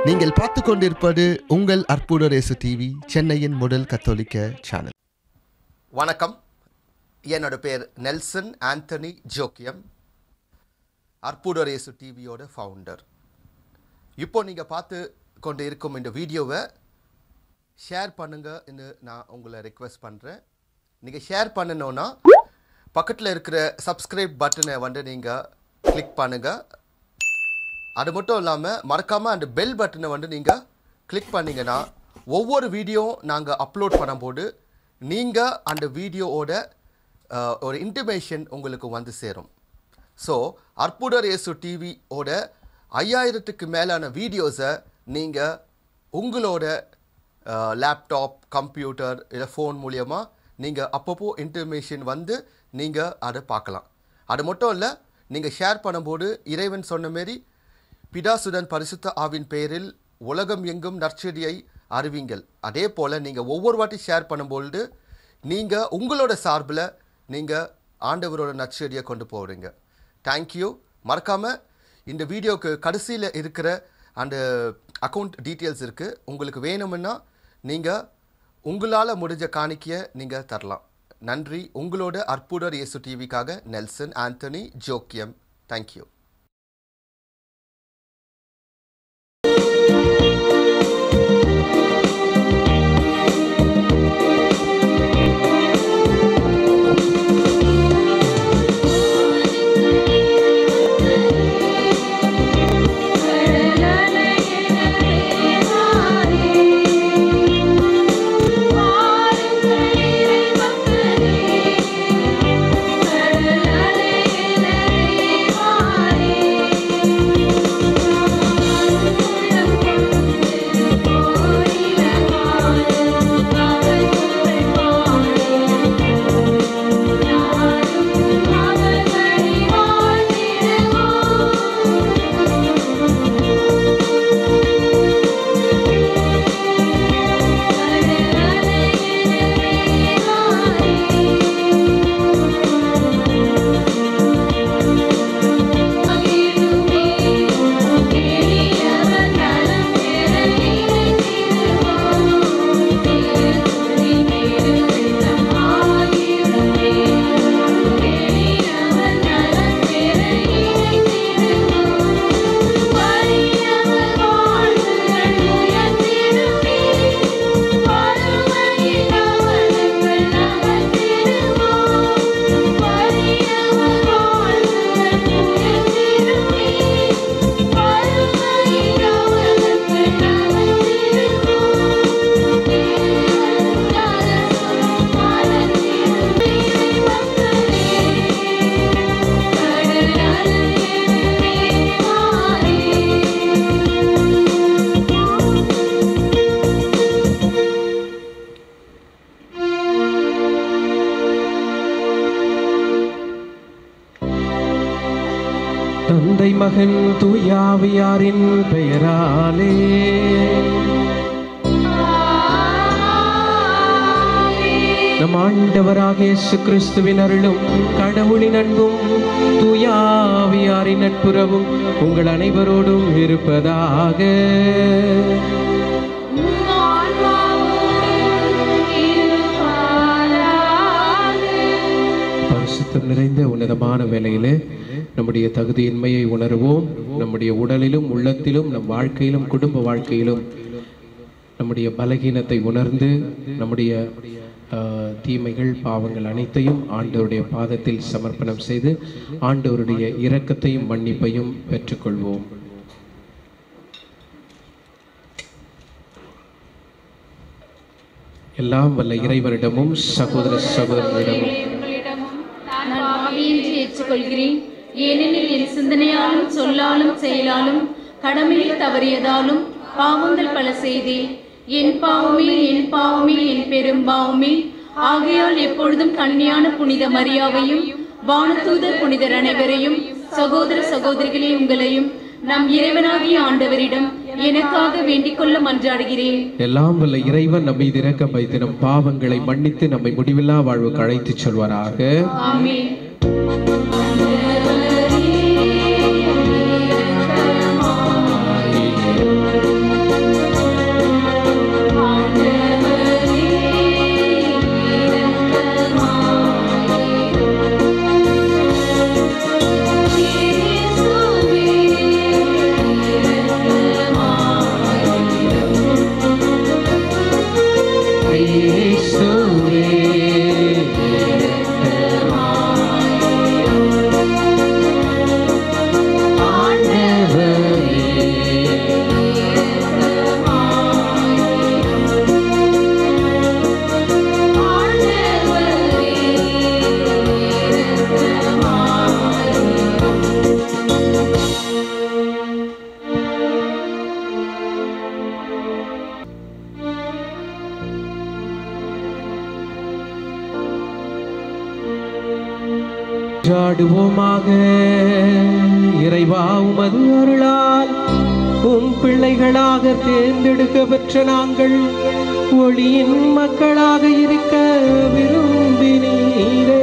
நீங்கள் பார்த்து கொண்டிருப்பது உங்கள் அற்புத இயேசு டிவி, சென்னையின் முதல் கத்தோலிக்க சேனல். வணக்கம். என்னோட பேர் நெல்சன் ஆண்டனி ஜோக்கியம், அற்புத இயேசு டிவியோட ஃபவுண்டர். இப்போ நீங்கள் பார்த்து கொண்டு இருக்கும் இந்த வீடியோவை ஷேர் பண்ணுங்கன்னு நான் உங்களை ரெக்வெஸ்ட் பண்ணுறேன். நீங்கள் ஷேர் பண்ணணுன்னா பக்கத்தில் இருக்கிற சப்ஸ்கிரைப் பட்டனை நீங்கள் கிளிக் பண்ணுங்கள். அது மட்டும் இல்லாமல் மறக்காமல் அந்த பெல் பட்டனை நீங்கள் கிளிக் பண்ணிங்கன்னா ஒவ்வொரு வீடியோ நாங்கள் அப்லோட் பண்ணும்போது நீங்கள் அந்த வீடியோவோட ஒரு இன்டிமேஷன் உங்களுக்கு வந்து சேரும். ஸோ அற்புத இயேசு டிவியோட 5000க்கு மேலான வீடியோஸை நீங்கள் உங்களோட லேப்டாப், கம்ப்யூட்டர் இல்லை ஃபோன் மூலயமா நீங்கள் அப்பப்போ இன்டிமேஷன் வந்து நீங்கள் அதை பார்க்கலாம். அது மட்டும் இல்லை, நீங்கள் ஷேர் பண்ணும்போது இறைவன் சொன்ன மாரி பிதாசுதன் பரிசுத்த ஆவின் பெயரில் உலகம் எங்கும் நற்செய்தியை அறிவிங்கள். அதே போல் நீங்கள் ஒவ்வொரு வாட்டி ஷேர் பண்ணும்பொழுது நீங்கள் உங்களோட சார்பில் நீங்கள் ஆண்டவரோட நற்செய்தியை கொண்டு போகிறீங்க. தேங்க்யூ. மறக்காமல் இந்த வீடியோவுக்கு கடைசியில் இருக்கிற அந்த அக்கௌண்ட் டீட்டெயில்ஸ் இருக்குது. உங்களுக்கு வேணும்னா நீங்கள் உங்களால் முடிஞ்ச காணிக்கையை நீங்கள் தரலாம். நன்றி. உங்களோட அற்புத இயேசு டிவிக்காக நெல்சன் ஆண்டனி ஜோக்கியம். தேங்க்யூ. தந்தை மகன் தூயாவியாரின் பெயராலே நம் ஆண்டவராக இயேசு கிறிஸ்துவின் அருளும் கடவுளின் அன்பும் தூயாவியாரின் நட்புறவும் உங்கள் அனைவரோடும் இருப்பதாக. பரிசுத்தம் நிறைந்த உன்னதமான வேளையிலே நம்முடைய தகுதியின்மையை உணர்வோம். நம்முடைய உடலிலும் உள்ளத்திலும் நம் வாழ்க்கையிலும் குடும்ப வாழ்க்கையிலும் நம்முடைய பலகீனத்தை உணர்ந்து நம்முடைய தீமைகள் பாவங்கள் அனைத்தையும் ஆண்டவருடைய பாதத்தில் சமர்ப்பணம் செய்து ஆண்டவருடைய இரக்கத்தையும் மன்னிப்பையும் பெற்றுக்கொள்வோம். எல்லாம் வல்ல இறைவனிடமும் சகோதர சகோதரரிடமும் ஏற்றுக்கொள்கிறேன். ஏனெனில் என் சிந்தனையாலும் சொல்லாலும் செயலாலும் கடமையில் தவறியதாலும் பாவங்கள் பல செய்தேன். என் பாவமே என் பாவமே என் பெரும் பாவமே. ஆகையால் எப்பொழுதும் கன்னியான புனித மரியாவையும் வானதூதர் புனிதர் அனைவரையும் சகோதர சகோதரிகளே உங்களையும் நம் இறைவனாகிய ஆண்டவரிடம் எனக்காக வேண்டிக் கொள்ள மன்றாடுகிறேன். எல்லாம் வல்ல இறைவன் நம்மை இரக்கம் வைத்து நம் பாவங்களை மன்னித்து நம்மை முடிவில்லா வாழ்வுக்கு அழைத்துச் செல்வாராக. ஆமென். மன்றாடுவோமாக. இறைவா, உமது அருளால் உம் பிள்ளைகளாக தேர்ந்தெடுக்க பெற்ற நாங்கள் ஒளியின் மக்களாக இருக்க விரும்பினீரே.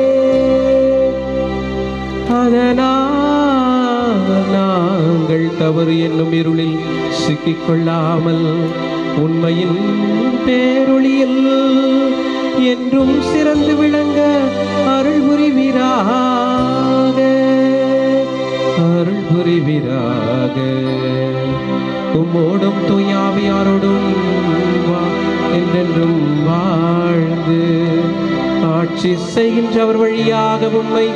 அதனால் நாங்கள் தவறு என்னும் இருளில் சிக்கிக்கொள்ளாமல் உண்மையின் பேரொளியில் என்றும் சிறந்து விளங்க அருள் புரிவீராக. அருள் புரிவீராக. உம்மோடும் தூயாவியாரோடும் என்றென்றும் வாழ்ந்து ஆட்சி செய்கின்றவர் வழியாக உம்மை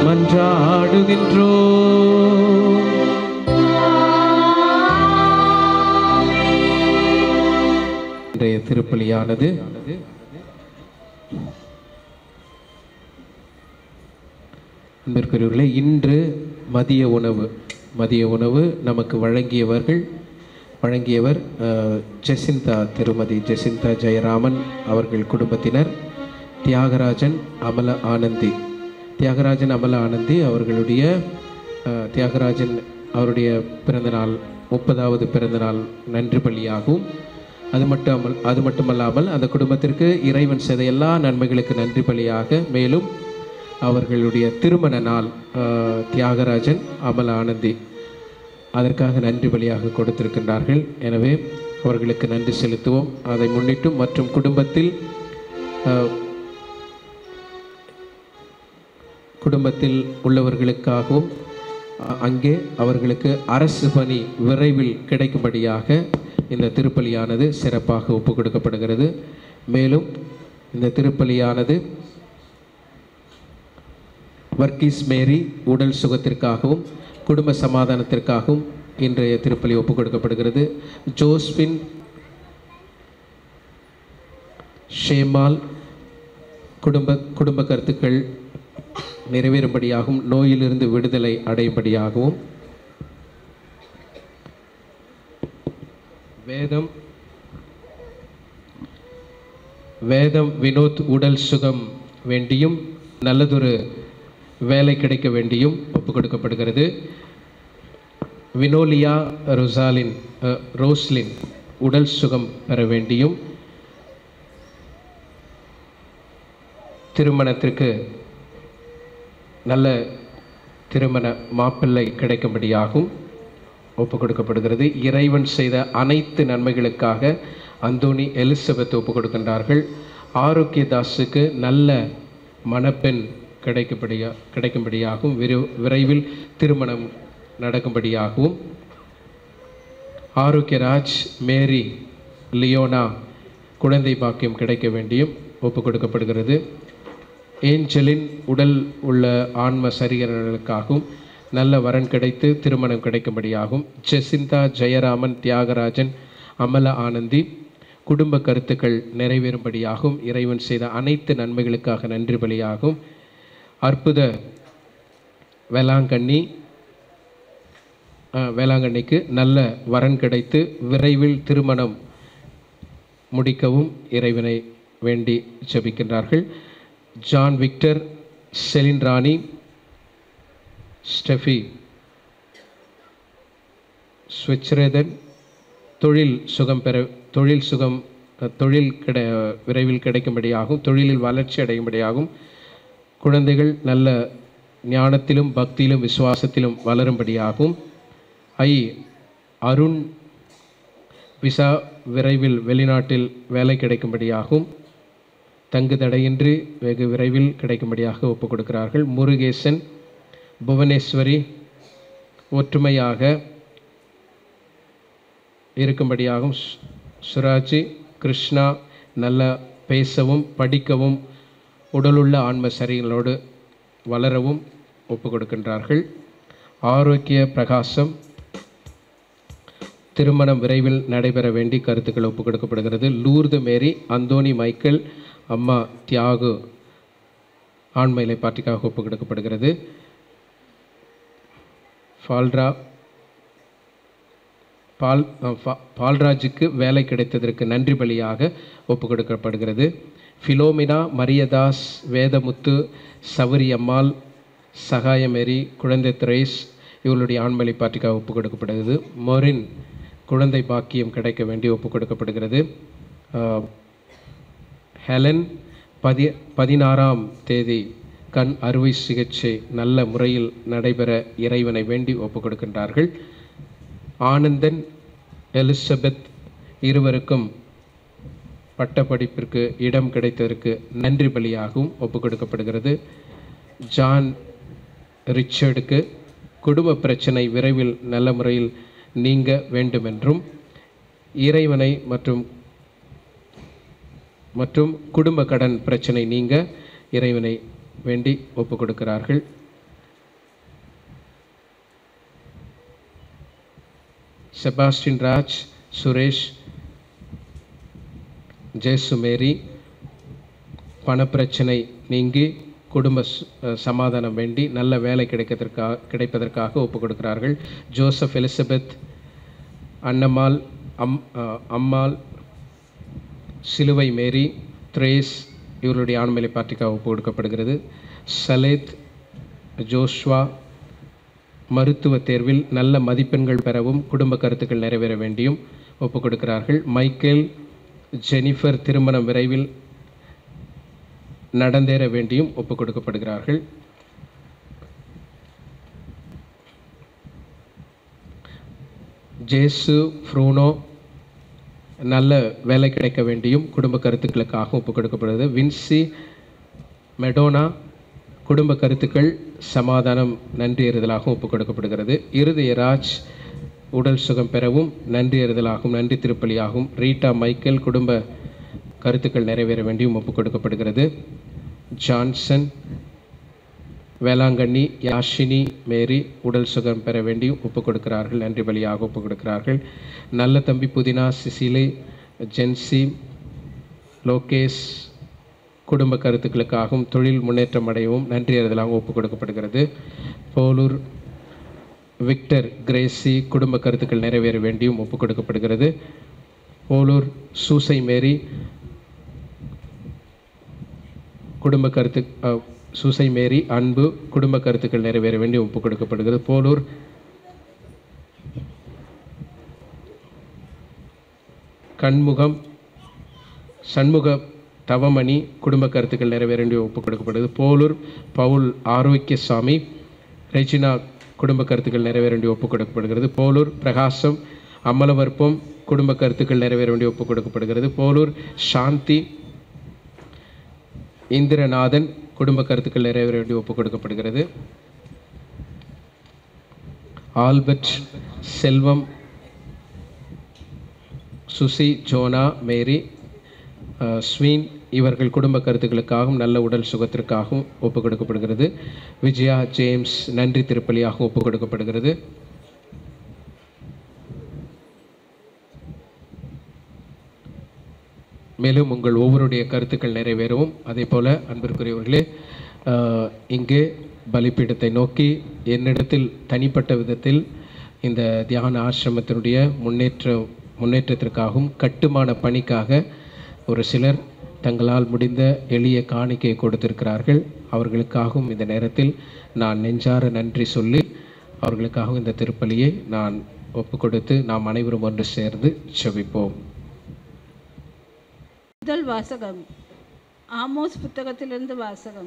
மன்றாடுகின்றோம். இன்றைய திருப்பலியானது அன்பிற்குரியவர்களே, இன்று மதிய உணவு நமக்கு வழங்கியவர் திருமதி ஜெசிந்தா ஜெயராமன் அவர்கள் குடும்பத்தினர், தியாகராஜன் அமல ஆனந்தி அவர்களுடைய தியாகராஜன் அவருடைய பிறந்தநாள் 30வது பிறந்தநாள் நன்றி பலியாகவும், அது மட்டுமல்லாமல் அந்த குடும்பத்திற்கு இறைவன் செய்த எல்லா நன்மைகளுக்கு நன்றி பலியாக, மேலும் அவர்களுடைய திருமண நாள் தியாகராஜன் அமல ஆனந்தி அதற்காக நன்றி பலியாக கொடுத்திருக்கின்றார்கள். எனவே அவர்களுக்கு நன்றி செலுத்துவோம். அதை முன்னிட்டு மற்றும் குடும்பத்தில் உள்ளவர்களுக்காகவும் அங்கே அவர்களுக்கு அரசு பணி விரைவில் கிடைக்கும்படியாக இந்த திருப்பலியானது சிறப்பாக ஒப்புக் கொடுக்கப்படுகிறது. மேலும் இந்த திருப்பலியானது வர்கீஸ் மேரி உடல் சுகத்திற்காகவும் குடும்ப சமாதானத்திற்காகவும் இன்றைய திருப்பலி ஒப்புக் கொடுக்கப்படுகிறது. ஜோஸ்பின் ஷேமால் குடும்ப கருத்துக்கள் நிறைவேறும்படியாகவும் நோயிலிருந்து விடுதலை அடையும்படியாகவும், வேதம் வினோத் உடல் சுகம் வேண்டியும் நல்லதொரு வேலை கிடைக்க வேண்டியும் ஒப்புக் கொடுக்கப்படுகிறது. வினோலியா ரோஸ்லின் உடல் சுகம் பெற வேண்டியும், திருமணத்திற்கு நல்ல திருமண மாப்பிள்ளை கிடைக்கும்படியாகவும் ஒப்புக் கொடுக்கப்படுகிறது. இறைவன் செய்த அனைத்து நன்மைகளுக்காக அந்தோனி எலிசபெத் ஒப்புக் கொடுக்கின்றார்கள். ஆரோக்கியதாஸுக்கு நல்ல மணப்பெண் கிடைக்கும்படியாகவும் விரைவில் திருமணம் நடக்கும்படியாகவும், ஆரோக்கியராஜ் மேரி லியோனா குழந்தை பாக்கியம் கிடைக்க வேண்டியும் ஒப்புக் கொடுக்கப்படுகிறது. ஏஞ்சலின் உடல் உள்ள ஆன்ம சரீரங்களுக்காகவும் நல்ல வரன் கிடைத்து திருமணம் கிடைக்கும்படியாகவும், ஜெசிந்தா ஜெயராமன் தியாகராஜன் அமல ஆனந்தி குடும்ப கருத்துக்கள் நிறைவேறும்படியாகவும், இறைவன் செய்த அனைத்து நன்மைகளுக்காக நன்றி பலியாகவும், அற்புத வேளாங்கண்ணிக்கு நல்ல வரன் கிடைத்து விரைவில் திருமணம் முடிக்கவும் இறைவனை வேண்டி ஜெபிக்கின்றார்கள். John Victor, Celine Rani, Steffi ஸ்விட்சரேதன் தொழில் விரைவில் கிடைக்கும்படியாகவும், தொழிலில் வளர்ச்சி அடையும்படியாகவும், குழந்தைகள் நல்ல ஞானத்திலும் பக்தியிலும் விசுவாசத்திலும் வளரும்படியாகவும், அருண் விசா விரைவில் வெளிநாட்டில் வேலை கிடைக்கும்படியாகவும், தங்கு தடையின்றி வெகு விரைவில் கிடைக்கும்படியாக ஒப்புக் கொடுக்கிறார்கள். முருகேசன், புவனேஸ்வரி ஒற்றுமையாக இருக்கும்படியாகவும், சுராஜி கிருஷ்ணா நல்ல பேசவும் படிக்கவும் உடலுள்ள ஆன்ம சரீரங்களோடு வளரவும் ஒப்புக் கொடுக்கின்றார்கள். ஆரோக்கிய பிரகாசம் திருமணம் விரைவில் நடைபெற வேண்டி கருத்துக்கள் ஒப்புக் கொடுக்கப்படுகிறது. லூர்து மேரி, அந்தோனி மைக்கேல், அம்மா தியாகு ஆண்மை இலைப்பாற்றிக்காக ஒப்புக் கொடுக்கப்படுகிறது. பால்ராஜுக்கு வேலை கிடைத்ததற்கு நன்றி பலியாக ஒப்புக் கொடுக்கப்படுகிறது. ஃபிலோமினா, மரியதாஸ், வேதமுத்து, சவரியம்மாள், சகாய மேரி, குழந்தை திரேஸ் இவர்களுடைய ஆண்மலை பாட்டிக்காக ஒப்புக் கொடுக்கப்படுகிறது. மொரின் குழந்தை பாக்கியம் கிடைக்க வேண்டி ஒப்புக் கொடுக்கப்படுகிறது. ஹெலன் 16ஆம் தேதி கண் அறுவை சிகிச்சை நல்ல முறையில் நடைபெற இறைவனை வேண்டி ஒப்புக் கொடுக்கின்றார்கள். ஆனந்தன், எலிசபெத் இருவருக்கும் பட்டப்படிப்பிற்கு இடம் கிடைத்ததற்கு நன்றி பலியாகவும் ஒப்புக் கொடுக்கப்படுகிறது. ஜான் ரிச்சர்டுக்கு குடும்ப பிரச்சனை விரைவில் நல்ல முறையில் நீங்க வேண்டுமென்றும் இறைவனை மற்றும் குடும்ப கடன் பிரச்சனை நீங்க இறைவனை வேண்டி ஒப்புக் கொடுக்கிறார்கள். செபாஸ்டின் ராஜ், சுரேஷ், ஜெயசுமேரி பணப்பிரச்சனை நீங்கி குடும்ப சமாதானம் வேண்டி நல்ல வேலை கிடைப்பதற்காக ஒப்புக் கொடுக்கிறார்கள். ஜோசப், எலிசபெத், அன்னம்மாள், அம்மாள், சிலுவை மேரி, த்ரேஸ் இவருடைய ஆண்மலை பாட்டிக்காக ஒப்புக் கொடுக்கப்படுகிறது. சலேத், ஜோஷ்வா மருத்துவ தேர்வில் நல்ல மதிப்பெண்கள் பெறவும் குடும்ப கருத்துக்கள் நிறைவேற வேண்டியும் ஒப்புக் கொடுக்கிறார்கள். மைக்கேல், ஜெனிஃபர் திருமணம் விரைவில் நடந்தேற வேண்டியும் ஒப்புக் கொடுக்கப்படுகிறார்கள். ஜேசு, ஃப்ரூனோ நல்ல வேலை கிடைக்க வேண்டியும் குடும்ப கருத்துக்களுக்காக ஒப்புக் கொடுக்கப்படுகிறது. வின்சி, மெடோனா குடும்ப கருத்துக்கள் சமாதானம் நன்றி எறுதலாகவும் ஒப்புக் கொடுக்கப்படுகிறது. இருதயராஜ் உடல் சுகம் பெறவும் நன்றி எறுதலாகவும் நன்றி திருப்பலியாகவும். ரீட்டா மைக்கேல் குடும்ப கருத்துக்கள் நிறைவேற வேண்டியும் ஒப்புக் கொடுக்கப்படுகிறது. ஜான்சன், வேளாங்கண்ணி, யாஷினி மேரி உடல் சுகம் பெற வேண்டியும் ஒப்புக் கொடுக்கிறார்கள், நன்றி பலியாக ஒப்புக் கொடுக்கிறார்கள். நல்ல தம்பி புதினா, சிசிலை, ஜென்சி, லோகேஷ் குடும்ப கருத்துக்களுக்காகவும் தொழில் முன்னேற்றம் அடையவும் நன்றி அறிதலாகவும் ஒப்புக் கொடுக்கப்படுகிறது. போலூர் விக்டர், கிரேசி குடும்ப கருத்துக்கள் நிறைவேற வேண்டியும் ஒப்புக் கொடுக்கப்படுகிறது. போலூர் சூசை மேரி குடும்ப கருத்து சூசை மேரி அன்பு குடும்ப கருத்துக்கள் நிறைவேற வேண்டி ஒப்புக் கொடுக்கப்படுகிறது. போலூர் கண்முகம், சண்முக தவமணி குடும்ப கருத்துக்கள் நிறைவேற வேண்டி ஒப்புக் கொடுக்கப்படுகிறது. போலூர் பவுல் ஆரோக்கியசாமி, ரெஜினா குடும்ப கருத்துக்கள் நிறைவேற வேண்டி ஒப்புக் கொடுக்கப்படுகிறது. போலூர் பிரகாசம், அமலவர்ப்பம் குடும்ப கருத்துக்கள் நிறைவேற வேண்டி ஒப்புக் கொடுக்கப்படுகிறது. போலூர் சாந்தி, இந்திரநாதன் குடும்ப கருத்துக்கள் நிறைவேற வேண்டி ஒப்புக் கொடுக்கப்படுகிறது. ஆல்பர்ட், செல்வம், சுசி, ஜோனா, மேரி, ஸ்வீன் இவர்கள் குடும்ப கருத்துக்களுக்காகவும் நல்ல உடல் சுகத்திற்காகவும் ஒப்புக் கொடுக்கப்படுகிறது. விஜயா, ஜேம்ஸ் நன்றி திருப்பலியாகவும் ஒப்புக் கொடுக்கப்படுகிறது. மேலும் உங்கள் ஒவ்வொருடைய கருத்துக்கள் நிறைவேறவும். அதே போல அன்பிற்குரியவர்களே, இங்கே பலிப்பீடத்தை நோக்கி என்னிடத்தில் தனிப்பட்ட விதத்தில் இந்த தியான ஆசிரமத்தினுடைய முன்னேற்றத்திற்காகவும் கட்டுமான பணிக்காக ஒரு சிலர் தங்களால் முடிந்த எளிய காணிக்கையை கொடுத்திருக்கிறார்கள். அவர்களுக்காகவும் இந்த நேரத்தில் நான் நெஞ்சார நன்றி சொல்லி அவர்களுக்காகவும் இந்த திருப்பலியை நான் ஒப்புக் கொடுத்து நாம் அனைவரும் ஒன்று சேர்ந்து செபிப்போம். முதல் வாசகம், ஆமோஸ் புத்தகத்திலிருந்து வாசகம்.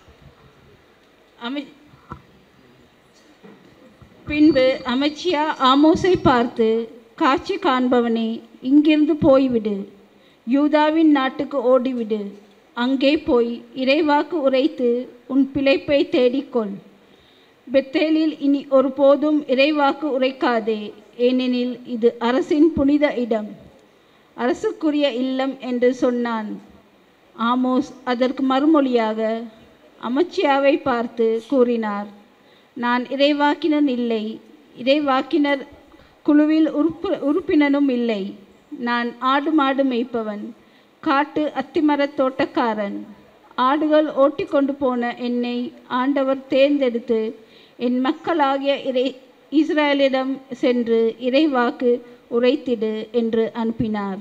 பின்பு அமைச்சியா ஆமோஸை பார்த்து, காட்சி காண்பவனே, இங்கிருந்து போய்விடு, யூதாவின் நாட்டுக்கு ஓடிவிடு, அங்கே போய் இறைவாக்கு உரைத்து உன் பிழைப்பை தேடிக்கொள். பெத்தேலில் இனி ஒருபோதும் இறைவாக்கு உரைக்காதே, ஏனெனில் இது அரசின் புனித இடம், அரசுக்குரிய இல்லம் என்று சொன்னான். ஆமோஸ் அதற்கு மறுமொழியாக அமைச்சியாவை பார்த்து கூறினார், நான் இறைவாக்கினன் இல்லை, இறைவாக்கினர் குழுவில் உறுப்பினனும் இல்லை. நான் ஆடு மாடு மேய்ப்பவன், காட்டு அத்திமரத் தோட்டக்காரன். ஆடுகள் ஓட்டி கொண்டு போன என்னை ஆண்டவர் தேர்ந்தெடுத்து என் மக்களாகிய இஸ்ரேலிடம் சென்று இறைவாக்கு உரைத்திடு என்று அனுப்பினார்.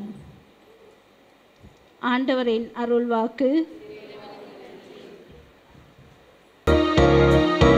ஆண்டவரின் அருள்வாக்கு.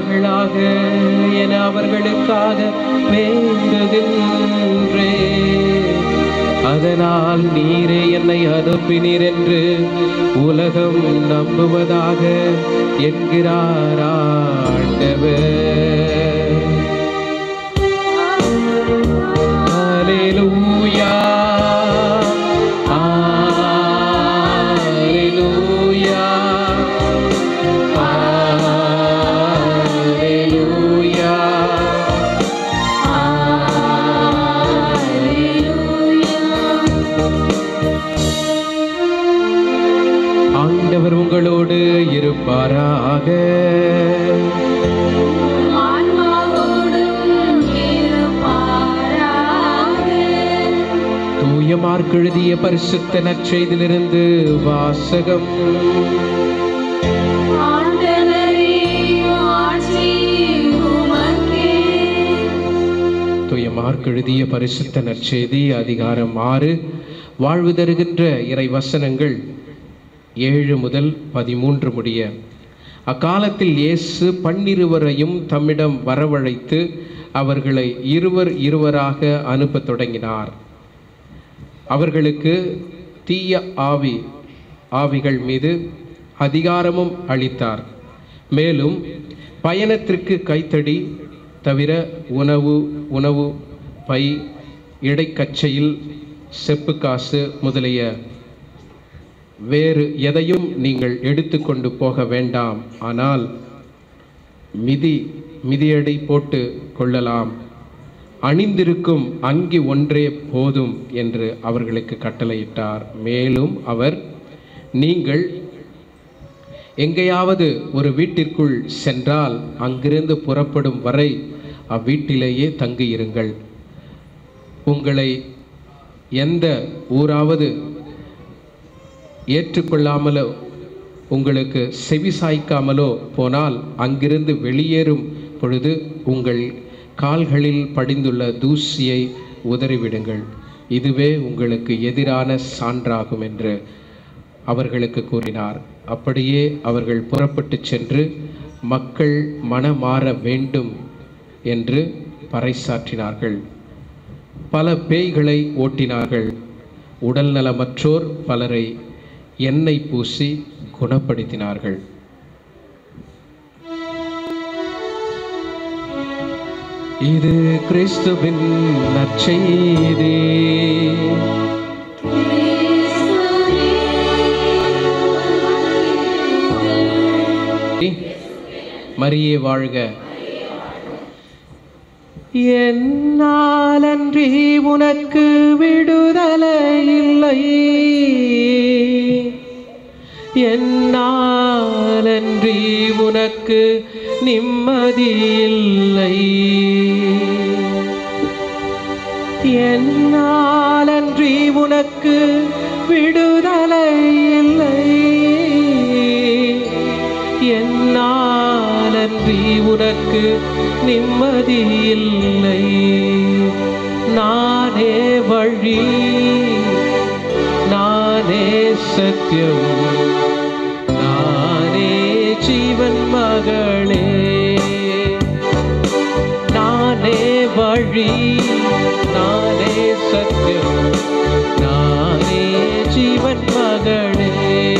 வருவார்களாக என அவர்களுக்காக வேண்டுகின்றேன். அதனால் நீரே என்னை அனுப்பினீர் என்று உலகம் நம்புவதாக என்கிறார் ஆண்டவர். ஹல்லேலூயா, ஹல்லேலூயா, ஹல்லேலூயா, ஆண்டவர் உங்களோடு இருப்பாராக. தூய மார்க்கு எழுதிய பரிசுத்த நற்செய்தியிலிருந்து வாசகம். தூய மார்க்கு எழுதிய பரிசுத்த நற்செய்தி அதிகாரம் 6 வாழ்வு தருகின்ற இறை வசனங்கள் 7 முதல் 13 முடிய. அக்காலத்தில் இயேசு 12 தம்மிடம் வரவழைத்து அவர்களை இருவராக அனுப்பத் தொடங்கினார். அவர்களுக்கு தீய ஆவிகள் மீது அதிகாரமும் அளித்தார். மேலும் பயணத்திற்கு கைத்தடி தவிர உணவு பை, இடைக்கச்சையில் செப்பு காசு முதலிய வேறு எதையும் நீங்கள் எடுத்துக்கொண்டு போக வேண்டாம். ஆனால் மிதியடை போட்டு கொள்ளலாம். அணிந்திருக்கும் அங்கி ஒன்றே போதும் என்று அவர்களுக்கு கட்டளையிட்டார். மேலும் அவர், நீங்கள் எங்கேயாவது ஒரு வீட்டிற்குள் சென்றால் அங்கிருந்து புறப்படும் வரை அவ்வீட்டிலேயே தங்கியிருங்கள். உங்களை எந்த ஊராவது ஏற்றுக்கொள்ளாமலோ உங்களுக்கு செவிசாய்க்காமலோ போனால் அங்கிருந்து வெளியேறும் பொழுது உங்கள் கால்களில் படிந்துள்ள தூசியை உதறிவிடுங்கள். இதுவே உங்களுக்கு எதிரான சான்றாகும் என்று அவர்களுக்கு கூறினார். அப்படியே அவர்கள் புறப்பட்டு சென்று மக்கள் மனமாற வேண்டும் என்று பறைசாற்றினார்கள். பல பேய்களை ஓட்டினார்கள். உடல் நலமற்றோர் பலரை எண்ணெய் பூசி குணப்படுத்தினார்கள். இது கிறிஸ்துவின் நற்செய்தி. மரியே வாழ்க. என்னாலன்றி உனக்கு விடுதலை இல்லை, என்னாலன்றி உனக்கு நிம்மதி இல்லை, என்னாலன்றி உனக்கு விடுதலை இல்லை, என்னாலன்றி உனக்கு நிம்மதி இல்லை. நானே வழி, நானே சத்தியம், நானே ஜீவன் மகளே. நானே வழி, நானே சத்தியம், நானே ஜீவன் மகளே.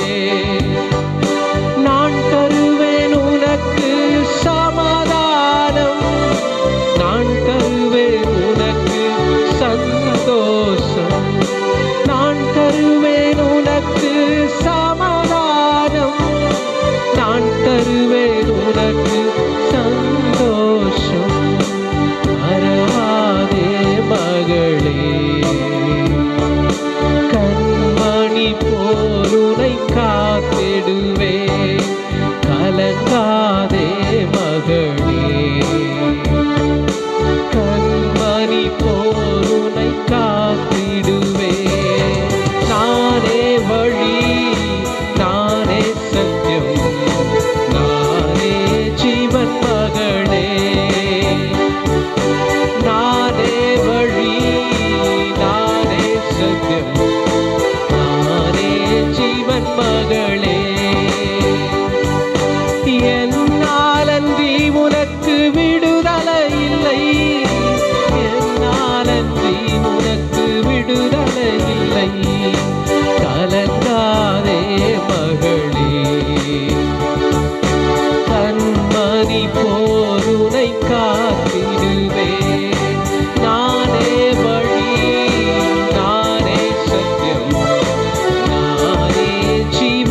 நான் தருவேன் உனக்கு சமாதானம், நான் தருவேன் உனக்கு சந்தோஷம், நான் தருவேன் உனக்கு சமாதானம், நான் தருவேன் உனக்கு சந்தோஷம். மறவாதே மகளே, கண்மணி போல் உனை காத்திடுவே, கலங்காதே மகளே, கண்மணி போல் உனை காத்திடுவே. நானே வழி, நானே சத்தியம், நானே ஜீவன் மகளே. நானே வழி, நானே சத்தியம், நானே ஜீவன் மகளே. என்னாலன்றி உனக்கு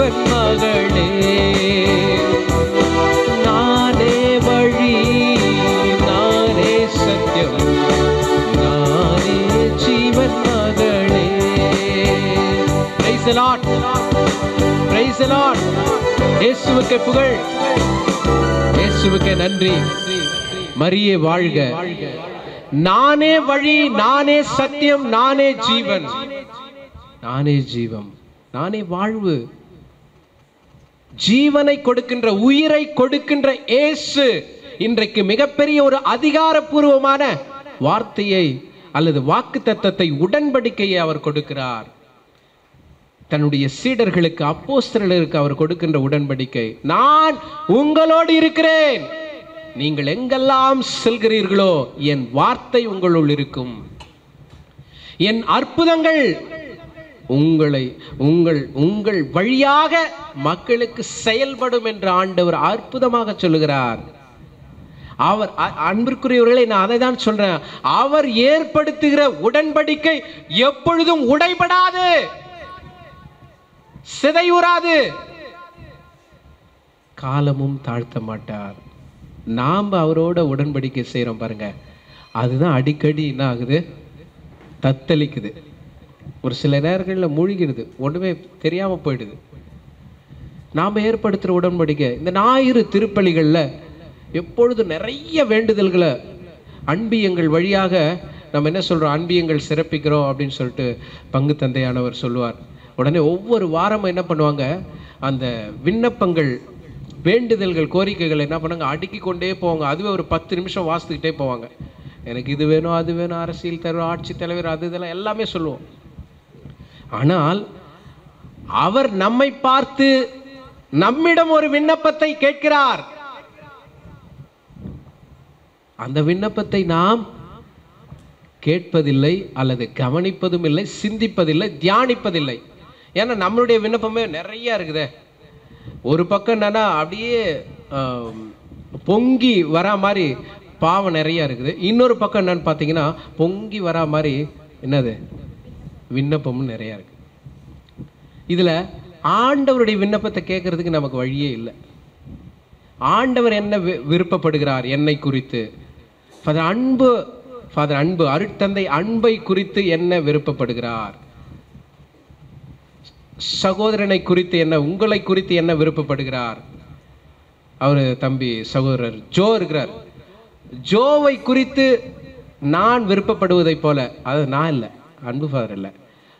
ஜீவன் மகளே, நானே வழி, நானே சத்தியம், நானே ஜீவன் மகளே. Praise the Lord, praise the Lord. இயேசுவுக்கே புகழ், இயேசுவுக்கே நன்றி. மரியே வாழ்க. நானே வழி, நானே சத்தியம், நானே ஜீவன், நானே ஜீவம், நானே வாழ்வு. ஜீவனை கொடுக்கின்ற, உயிரை கொடுக்கின்ற இயேசு இன்றைக்கு மிகப்பெரிய ஒரு அதிகாரப்பூர்வமான வார்த்தையை அல்லது வாக்குத்தத்தத்தை, உடன்படிக்கையை அவர் கொடுக்கிறார். தன்னுடைய சீடர்களுக்கு, அப்போஸ்தலர்களுக்கு அவர் கொடுக்கின்ற உடன்படிக்கை, நான் உங்களோடு இருக்கிறேன், நீங்கள் எங்கெல்லாம் செல்கிறீர்களோ என் வார்த்தை உங்களுள் இருக்கும், என் அற்புதங்கள் உங்கள் வழியாக மக்களுக்கு செயல்படும் என்று ஆண்டவர் அற்புதமாக சொல்லுகிறார். அவர், அன்பிற்குரியவர்களை, நான் அதை தான் சொல்றேன், அவர் ஏற்படுத்துகிற உடன்படிக்கை எப்பொழுதும் உடைபடாது, சிதையுறாது, காலமும் தாழ்த்த மாட்டார். நாம் அவரோட உடன்படிக்கை செய்கிறோம் பாருங்க, அதுதான் அடிக்கடி என்ன ஆகுது, தத்தளிக்குது, ஒரு சில நேரங்களில் மூழ்கிடுது, ஒன்றுமே தெரியாமல் போயிடுது. நாம் ஏற்படுத்துகிற உடன்படிக்கை, இந்த ஞாயிறு திருப்பலிகளில் எப்பொழுதும் நிறைய வேண்டுதல்களை அன்பியங்கள் வழியாக நம்ம என்ன சொல்கிறோம், அன்பியங்கள் சிறப்பிக்கிறோம் அப்படின்னு சொல்லிட்டு பங்கு தந்தையானவர் சொல்லுவார். உடனே ஒவ்வொரு வாரமும் என்ன பண்ணுவாங்க, அந்த விண்ணப்பங்கள், வேண்டுதல்கள், கோரிக்கைகள் என்ன பண்ணுவாங்க, அடுக்கி கொண்டே போவாங்க. அதுவே ஒரு 10 நிமிஷம் வாசித்துக்கிட்டே போவாங்க. எனக்கு இது வேணும், அது வேணும், அரசியல் தலைவர், ஆட்சி தலைவர், அது இதெல்லாம் எல்லாமே சொல்லுவோம். ஆனால் அவர் நம்மை பார்த்து நம்மிடம் ஒரு விண்ணப்பத்தை கேட்கிறார். அந்த விண்ணப்பத்தை நாம் கேட்பதில்லை, அல்லது கவனிப்பதும் இல்லை, சிந்திப்பதில்லை, தியானிப்பதில்லை. ஏன்னா நம்மளுடைய விண்ணப்பமே நிறைய இருக்குதே. ஒரு பக்கம் என்னன்னா அப்படியே பொங்கி வரா மாதிரி பாவம் நிறைய இருக்குது, இன்னொரு பக்கம் என்னன்னு பார்த்தீங்கன்னா பொங்கி வரா மாதிரி என்னது விண்ணப்பமும் நிறைய இருக்கு. இதுல ஆண்டவருடைய விண்ணப்பத்தை கேட்கறதுக்கு நமக்கு வழியே இல்லை. ஆண்டவர் என்ன விருப்பப்படுகிறார் என்னை குறித்து, ஃபாதர் அன்பு, அருட்தந்தை அன்பை குறித்து என்ன விருப்பப்படுகிறார், சகோதரனை குறித்து என்ன, உங்களை குறித்து என்ன விருப்பப்படுகிறார். அவர் தம்பி சகோதரர் ஜோ இருக்கிறார், ஜோவை குறித்து நான் விருப்பப்படுவதை போல, அது நான் இல்லை, அன்பு ஃபாதர் இல்லை,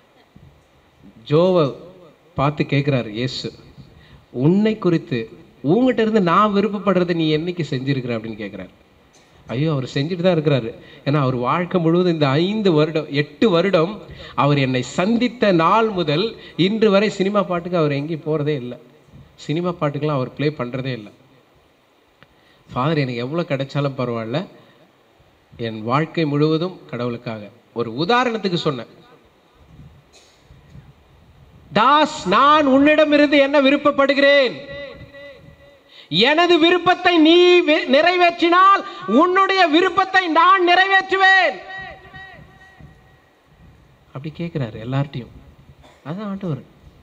ஜோவை பார்த்து கேட்குறாரு இயேசு, உன்னை குறித்து உங்ககிட்ட இருந்து நான் விருப்பப்படுறதை நீ என்னைக்கு செஞ்சிருக்கிற அப்படின்னு கேட்குறாரு. ஐயோ, அவர் செஞ்சுட்டு தான் இருக்கிறாரு. ஏன்னா அவர் வாழ்க்கை முழுவதும் இந்த 8 வருடம் அவர் என்னை சந்தித்த நாள் முதல் இன்று வரை சினிமா பாட்டுக்கு அவர் எங்கேயும் போகிறதே இல்லை, சினிமா பாட்டுக்கெல்லாம் அவர் ப்ளே பண்ணுறதே இல்லை. ஃபாதர் எனக்கு எவ்வளோ கிடைச்சாலும் பரவாயில்ல, என் வாழ்க்கை முழுவதும் கடவுளுக்காக. ஒரு உதாரணத்துக்கு சொன்னேன், தாஸ், நான் உன்னிடமிருந்து என்ன விருப்பப்படுகிறேன், எனது விருப்பத்தை நீ நிறைவேற்றினால் உன்னுடைய விருப்பத்தை நான் நிறைவேற்றுவேன். அப்படி கேட்கிறாரு எல்லார்ட்டையும். அதான் ஆண்டவர்.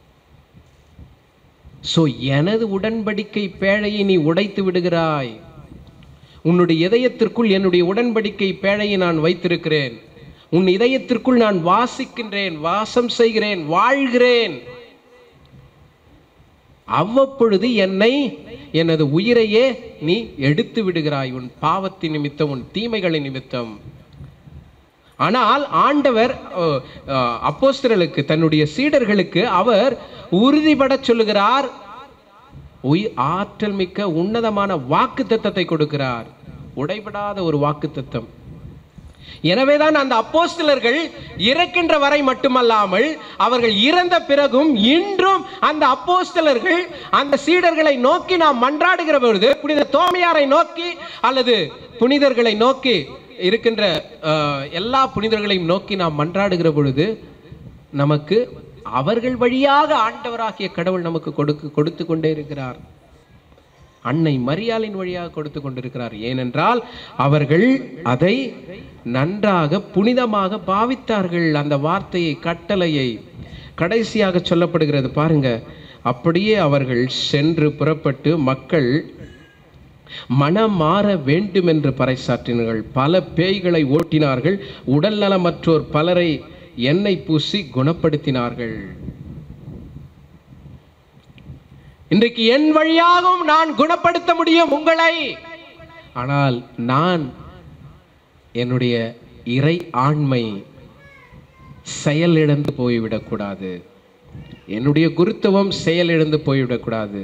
சோ எனது உடன்படிக்கை பேழையை நீ உடைத்து விடுகிறாய். உன்னுடைய இதயத்திற்குள் என்னுடைய உடன்படிக்கை பேழையை நான் வைத்திருக்கிறேன். உன் இதயத்திற்குள் நான் வாசிக்கின்றேன், வாசம் செய்கிறேன், வாழ்கிறேன். அவ்வப்பொழுது என்னை, எனது உயிரையே நீ எடுத்து விடுகிறாய், உன் பாவத்தின் நிமித்தம், உன் தீமைகளின் நிமித்தம். ஆனால் ஆண்டவர் அப்போஸ்தலர்களுக்கு, தன்னுடைய சீடர்களுக்கு அவர் உறுதிபட சொல்லுகிறார், ஆற்றல் மிக்க உன்னதமான வாக்கு தத்தத்தை கொடுக்கிறார், உடைபடாத ஒரு வாக்கு தத்தம். எனவேதான் அந்த அப்போஸ்தலர்கள் இறக்கின்ற வரை மட்டுமல்லாமல் அவர்கள் இறந்த பிறகும் இன்றும் அந்த அப்போஸ்தலர்கள் அந்த சீடர்களை நோக்கி நாம் மன்றாடுகிற பொழுது, புனித தோமையாரை நோக்கி அல்லது புனிதர்களை நோக்கி இருக்கின்ற எல்லா புனிதர்களையும் நோக்கி நாம் மன்றாடுகிற பொழுது நமக்கு அவர்கள் வழியாக ஆண்டவராகிய கடவுள் நமக்கு கொடுத்து கொண்டே இருக்கிறார். அன்னை மரியாளின் வழியாக கொடுத்து கொண்டிருக்கிறார். ஏனென்றால் அவர்கள் அதை நன்றாக புனிதமாக பாவித்தார்கள். அந்த வார்த்தையை, கட்டளையை கடைசியாக சொல்லப்படுகிறது பாருங்க, அப்படியே அவர்கள் சென்று புறப்பட்டு மக்கள் மனம் மாற வேண்டும் என்று பறைசாற்றினார்கள். பல பேய்களை ஓட்டினார்கள். உடல் நலமற்றோர் பலரை எண்ணெய் பூசி குணப்படுத்தினார்கள். இன்றைக்கு என் வழியாகவும் நான் குணப்படுத்த முடியும் உங்களை. ஆனால் நான் என்னுடைய இறை ஆண்மை செயலிழந்து போய்விடக்கூடாது. என்னுடைய குருத்துவம் செயலிழந்து போய்விடக்கூடாது.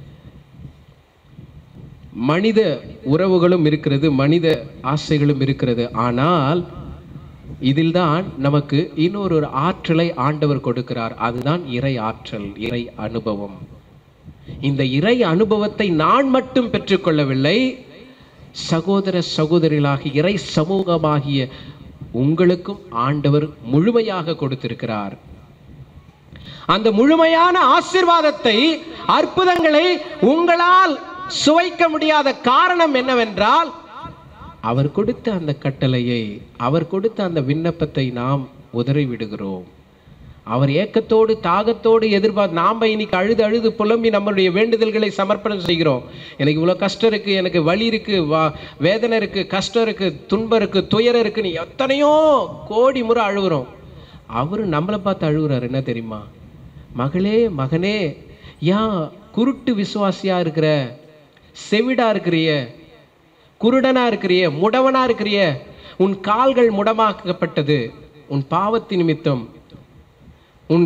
மனித உறவுகளும் இருக்கிறது, மனித ஆசைகளும் இருக்கிறது. ஆனால் இதில்தான் நமக்கு இன்னொரு ஆற்றலை ஆண்டவர் கொடுக்கிறார். அதுதான் இறை ஆற்றல், இறை அனுபவம். இந்த இறை அனுபவத்தை நான் மட்டும் பெற்றுக்கொள்ளவில்லை, சகோதர சகோதரிகளாகி இறை சமூகமாகிய உங்களுக்கும் ஆண்டவர் முழுமையாக கொடுத்திருக்கிறார். அந்த முழுமையான ஆசீர்வாதத்தை, அற்புதங்களை உங்களால் சுவைக்க முடியாத காரணம் என்னவென்றால், அவர் கொடுத்த அந்த கட்டளையை, அவர் கொடுத்த அந்த விண்ணப்பத்தை நாம் உதறி விடுகிறோம். அவர் ஏக்கத்தோடு தாகத்தோடு நாம் இன்னைக்கு அழுது அழுது புலம்பி நம்மளுடைய வேண்டுதல்களை சமர்ப்பணம் செய்கிறோம். எனக்கு இவ்வளோ கஷ்டம் இருக்குது, எனக்கு வலி இருக்குது, வேதனை இருக்குது, கஷ்டம் இருக்குது, துன்பம் இருக்குது, துயரம் இருக்குன்னு எத்தனையோ கோடி முறை அழுகிறோம். அவரு நம்மளை பார்த்து அழுகுறாரு. என்ன தெரியுமா? மகளே மகனே, ஏன் குருட்டு விசுவாசியா இருக்கிற, செவிடா இருக்கிறிய, குருடனா இருக்கிறிய, முடவனா இருக்கிறிய, உன் கால்கள் முடமாக்கப்பட்டது உன் பாவத்தின் நிமித்தம். உன்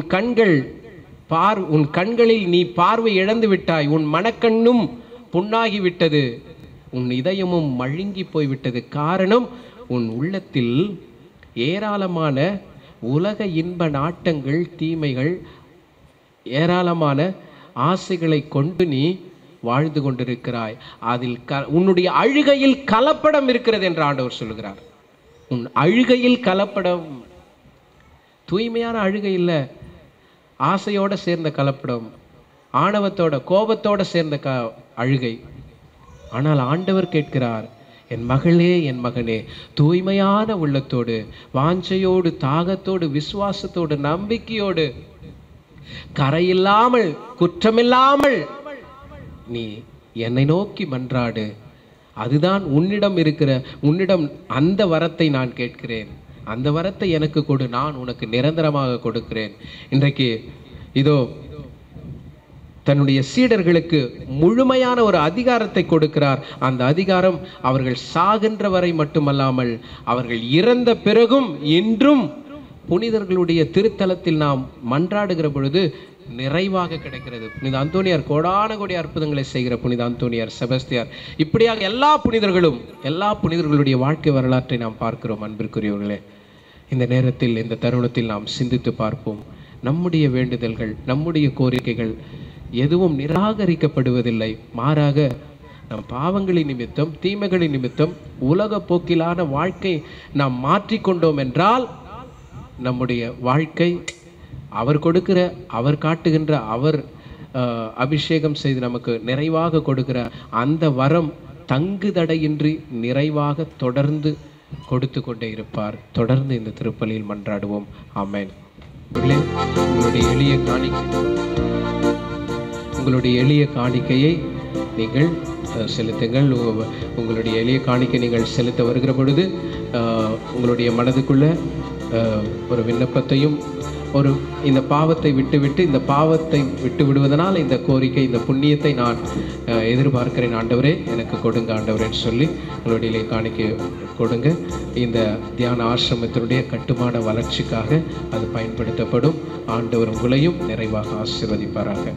கண்களில் நீ பார்வை இழந்து விட்டாய். உன் மனக்கண்ணும் புண்ணாகி விட்டது, உன் இதயமும் மழுங்கி போய்விட்டது. காரணம், உன் உள்ளத்தில் ஏராளமான உலக இன்ப நாட்டங்கள், தீமைகள், ஏராளமான ஆசைகளை கொண்டு நீ வாழ்ந்து கொண்டிருக்கிறாய். அதில் உன்னுடைய அழுகையில் கலப்படம் இருக்கிறது என்று ஆண்டவர் சொல்லுகிறார். உன் அழுகையில் கலப்படம், தூய்மையான அழுகை இல்லை, ஆசையோடு சேர்ந்த கலப்படம், ஆணவத்தோட கோபத்தோடு சேர்ந்த அழுகை. ஆனால் ஆண்டவர் கேட்கிறார், என் மகளே என் மகனே, தூய்மையான உள்ளத்தோடு, வாஞ்சையோடு, தாகத்தோடு, விசுவாசத்தோடு, நம்பிக்கையோடு, கரையில்லாமல், குற்றமில்லாமல் நீ என்னை நோக்கி மன்றாடு. அதுதான் உன்னிடம் அந்த வரத்தை நான் கேட்கிறேன். அந்த வரத்தை எனக்கு கொடு, நான் உனக்கு நிரந்தரமாக கொடுக்கிறேன். இன்றைக்கு இதோ தன்னுடைய சீடர்களுக்கு முழுமையான ஒரு அதிகாரத்தை கொடுக்கிறார். அந்த அதிகாரம் அவர்கள் சாகின்ற வரை மட்டுமல்லாமல், அவர்கள் இறந்த பிறகும் இன்றும் புனிதர்களுடைய திருத்தலத்தில் நாம் மன்றாடுகிற பொழுது நிறைவாக கிடைக்கிறது. புனித அந்தோனியார் கோடான கோடி அற்புதங்களை செய்கிற புனித அந்தோனியார், செபஸ்தியார், இப்படியாக எல்லா புனிதர்களுடைய வாழ்க்கை வரலாற்றை நாம் பார்க்கிறோம். அன்பிற்குரியவர்களே, இந்த நேரத்தில், இந்த தருணத்தில் நாம் சிந்தித்து பார்ப்போம். நம்முடைய வேண்டுதல்கள், நம்முடைய கோரிக்கைகள் எதுவும் நிராகரிக்கப்படுவதில்லை. மாறாக நம் பாவங்களின் நிமித்தம், தீமைகளின் நிமித்தம், உலக போக்கிலான வாழ்க்கை நாம் மாற்றிக்கொண்டோம் என்றால், நம்முடைய வாழ்க்கை அவர் கொடுக்கிற, அவர் காட்டுகின்ற, அவர் அபிஷேகம் செய்து நமக்கு நிறைவாக கொடுக்கிற அந்த வரம் தங்குதடையின்றி நிறைவாக தொடர்ந்து கொடுத்து கொண்டே இருப்பார். தொடர்ந்து இந்த திருப்பலியில் மன்றாடுவோம். ஆமென். உங்களுடைய எளிய காணிக்கையை நீங்கள் செலுத்துங்கள். உங்களுடைய எளிய காணிக்கை நீங்கள் செலுத்த வருகிற பொழுது உங்களுடைய மனதுக்குள்ள ஒரு விண்ணப்பத்தையும், இந்த பாவத்தை விட்டுவிட்டு, இந்த பாவத்தை விட்டு விடுவதனால் இந்த கோரிக்கை, இந்த புண்ணியத்தை நான் எதிர்பார்க்கிறேன் ஆண்டவரே, எனக்கு கொடுங்க ஆண்டவரேன்னு சொல்லி உங்களுடைய காணிக்கை கொடுங்க. இந்த தியான ஆசிரமத்தினுடைய கட்டுமான வளர்ச்சிக்காக அது பயன்படுத்தப்படும். ஆண்டவர் உங்களையும் நிறைவாக ஆசீர்வதிப்பாராக.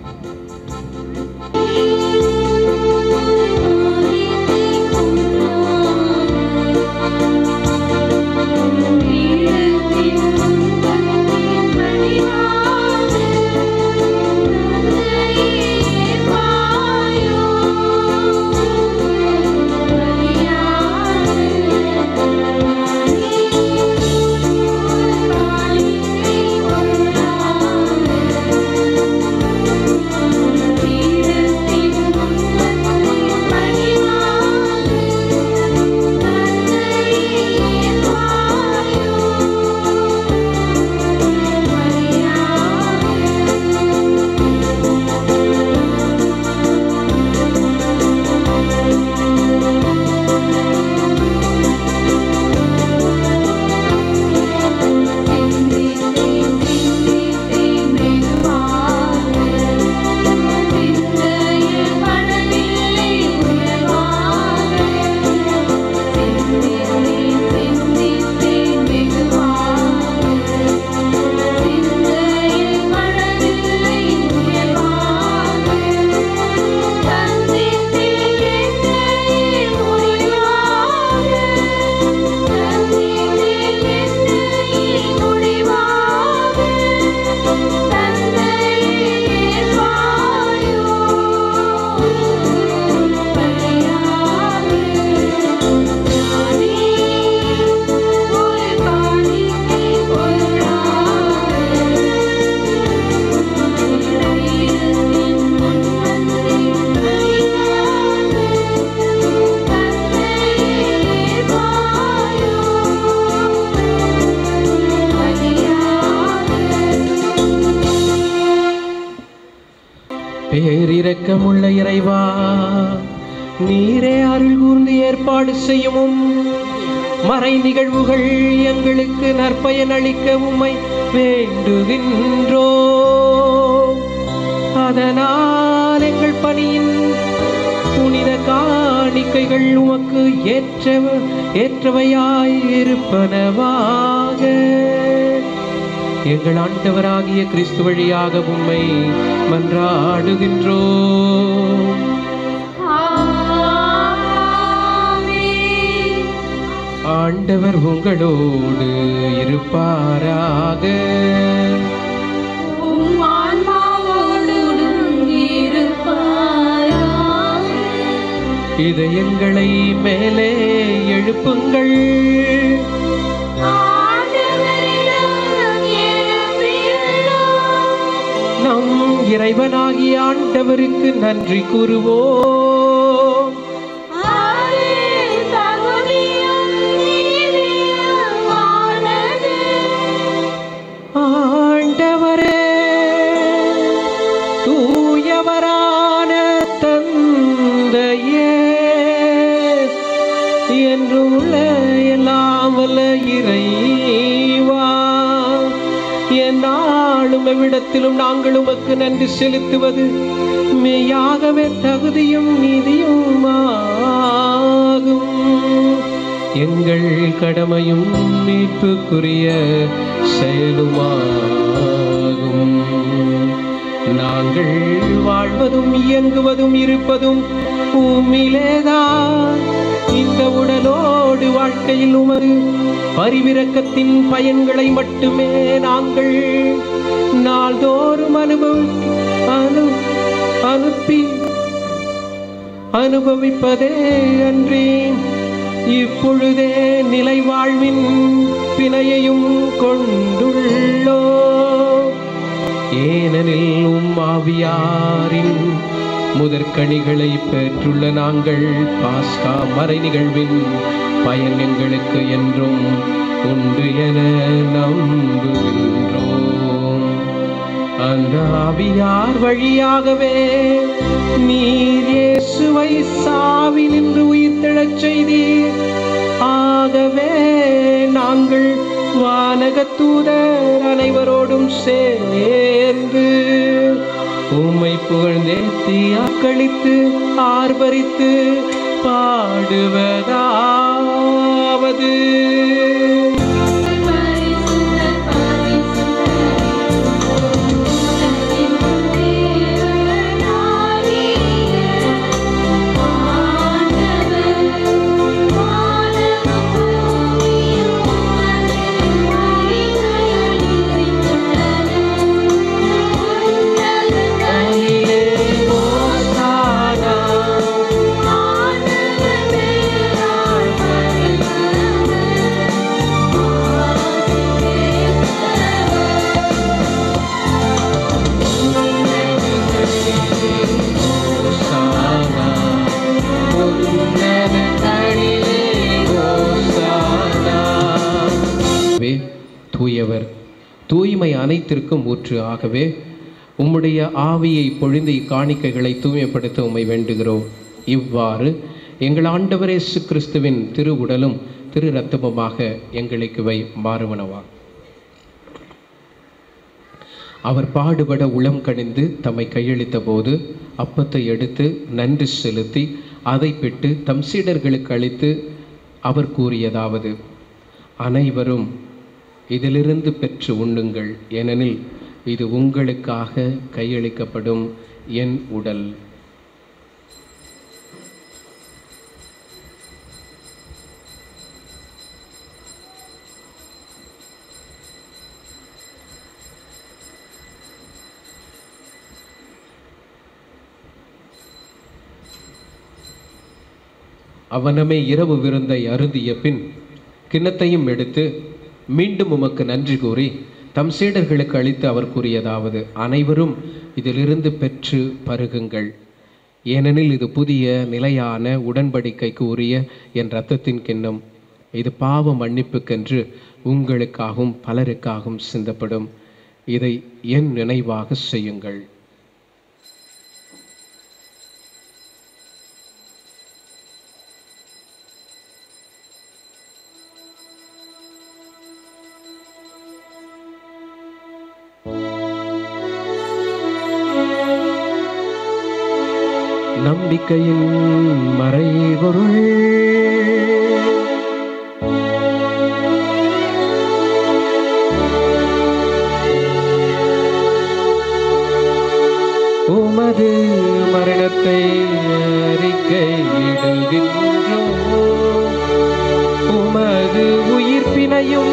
பேரிரக்கமுள்ள இறைவா, நீரே அருள் கூர்ந்து ஏற்பாடு செய்யவும் மறை நிகழ்வுகள் எங்களுக்கு நற்பயன் அளிக்க உம்மை வேண்டுகின்றோ. அதனால் எங்கள் பணியின் புனித காணிக்கைகள் உமக்கு ஏற்றவையாய் இருப்பனவாக. எங்கள் ஆண்டவராகிய கிறிஸ்து வழியாக உம்மை மன்றாடுகின்றோம். ஆண்டவர் உங்களோடு இருப்பாராக. இதயங்களை மேலே எழுப்புங்கள். நம் இறைவனாகிய ஆண்டவருக்கு நன்றி கூறுவோம். ஆண்டவரே, தூயவரான தந்தையே, என்றும் உள்ள எல்லாம் வல்ல இறைவா, எந்நாளும் எவ்விடத்திலும் நாங்கள் உமக்கு நன்றி செலுத்துவது மெய்யாகவே தகுதியும் நீதியுமாகும். எங்கள் கடமையும் மீட்புக்குரிய செயலுமாகும். நாங்கள் வாழ்வதும் இயங்குவதும் இருப்பதும் பூமியிலேதான். இந்த உடலோடு வாழ்க்கையில் உமது பரிவிரக்கத்தின் பயன்களை மட்டுமே நாங்கள் நாள்தோறும் அனுபவிப்பதே அன்றி இப்பொழுதே நிலை வாழ்வின் பிணையையும் கொண்டுள்ளோ. ஏனெனில் ஆவியாரின் முதற்கனிகளை பெற்றுள்ள நாங்கள் பாஸ்கா மறை நிகழ்வின் பயன் எங்களுக்கு என்றும் உண்டு என நம்புகின்றோம். அந்த ஆவியார் வழியாகவே நீர் இயேசுவை சாவினின்று உயிர்த்தெழச் செய்தீர். ஆகவே நாங்கள் வானகத் தூதர் அனைவரோடும் சேர்ந்து உம்மை புகழ்ந்தேத்தி அக்களித்து ஆர்ப்பரித்து பாடுவதாவது: தூயவர், தூய்மை அனைத்திற்கும் ஊற்று. ஆகவே உம்முடைய ஆவியை பொழிந்து இக்காணிக்கைகளை தூய்மைப்படுத்த உம்மை வேண்டுகிறோம். இவ்வாறு எங்கள் ஆண்டவர் இயேசு கிறிஸ்துவின் திரு உடலும் திரு இரத்தமுமாக எங்களுக்கு இவை மாறுவனவா. அவர் பாடுபட உளம் கனிந்து தம்மை கையளித்த போது அப்பத்தை எடுத்து நன்றி செலுத்தி அதை பெற்று தம் சீடர்களுக்கு அளித்து அவர் கூறியதாவது: அனைவரும் இதிலிருந்து பெற்று உண்ணுங்கள், ஏனெனில் இது உங்களுக்காக கையளிக்கப்படும் என் உடல். அவனமே இரவு விருந்தை அருந்திய பின் கிண்ணத்தையும் எடுத்து மீண்டும் உமக்கு நன்றி கூறி தம் சீடர்களுக்கு அளித்து அவர் கூறியதாவது: அனைவரும் இதிலிருந்து பெற்று பருகுங்கள், ஏனெனில் இது புதிய நிலையான உடன்படிக்கைக்கு உரிய என் இரத்தத்தின் கிண்ணம். இது பாவ மன்னிப்புக்கென்று உங்களுக்காகவும் பலருக்காகவும் சிந்தப்படும். இதை என் நினைவாக செய்யுங்கள். நம்பிக்கையின் மறைபொருள். உமது மரணத்தை அறிக்கையிடுகின்றோம், உமது உயிர்ப்பினையும்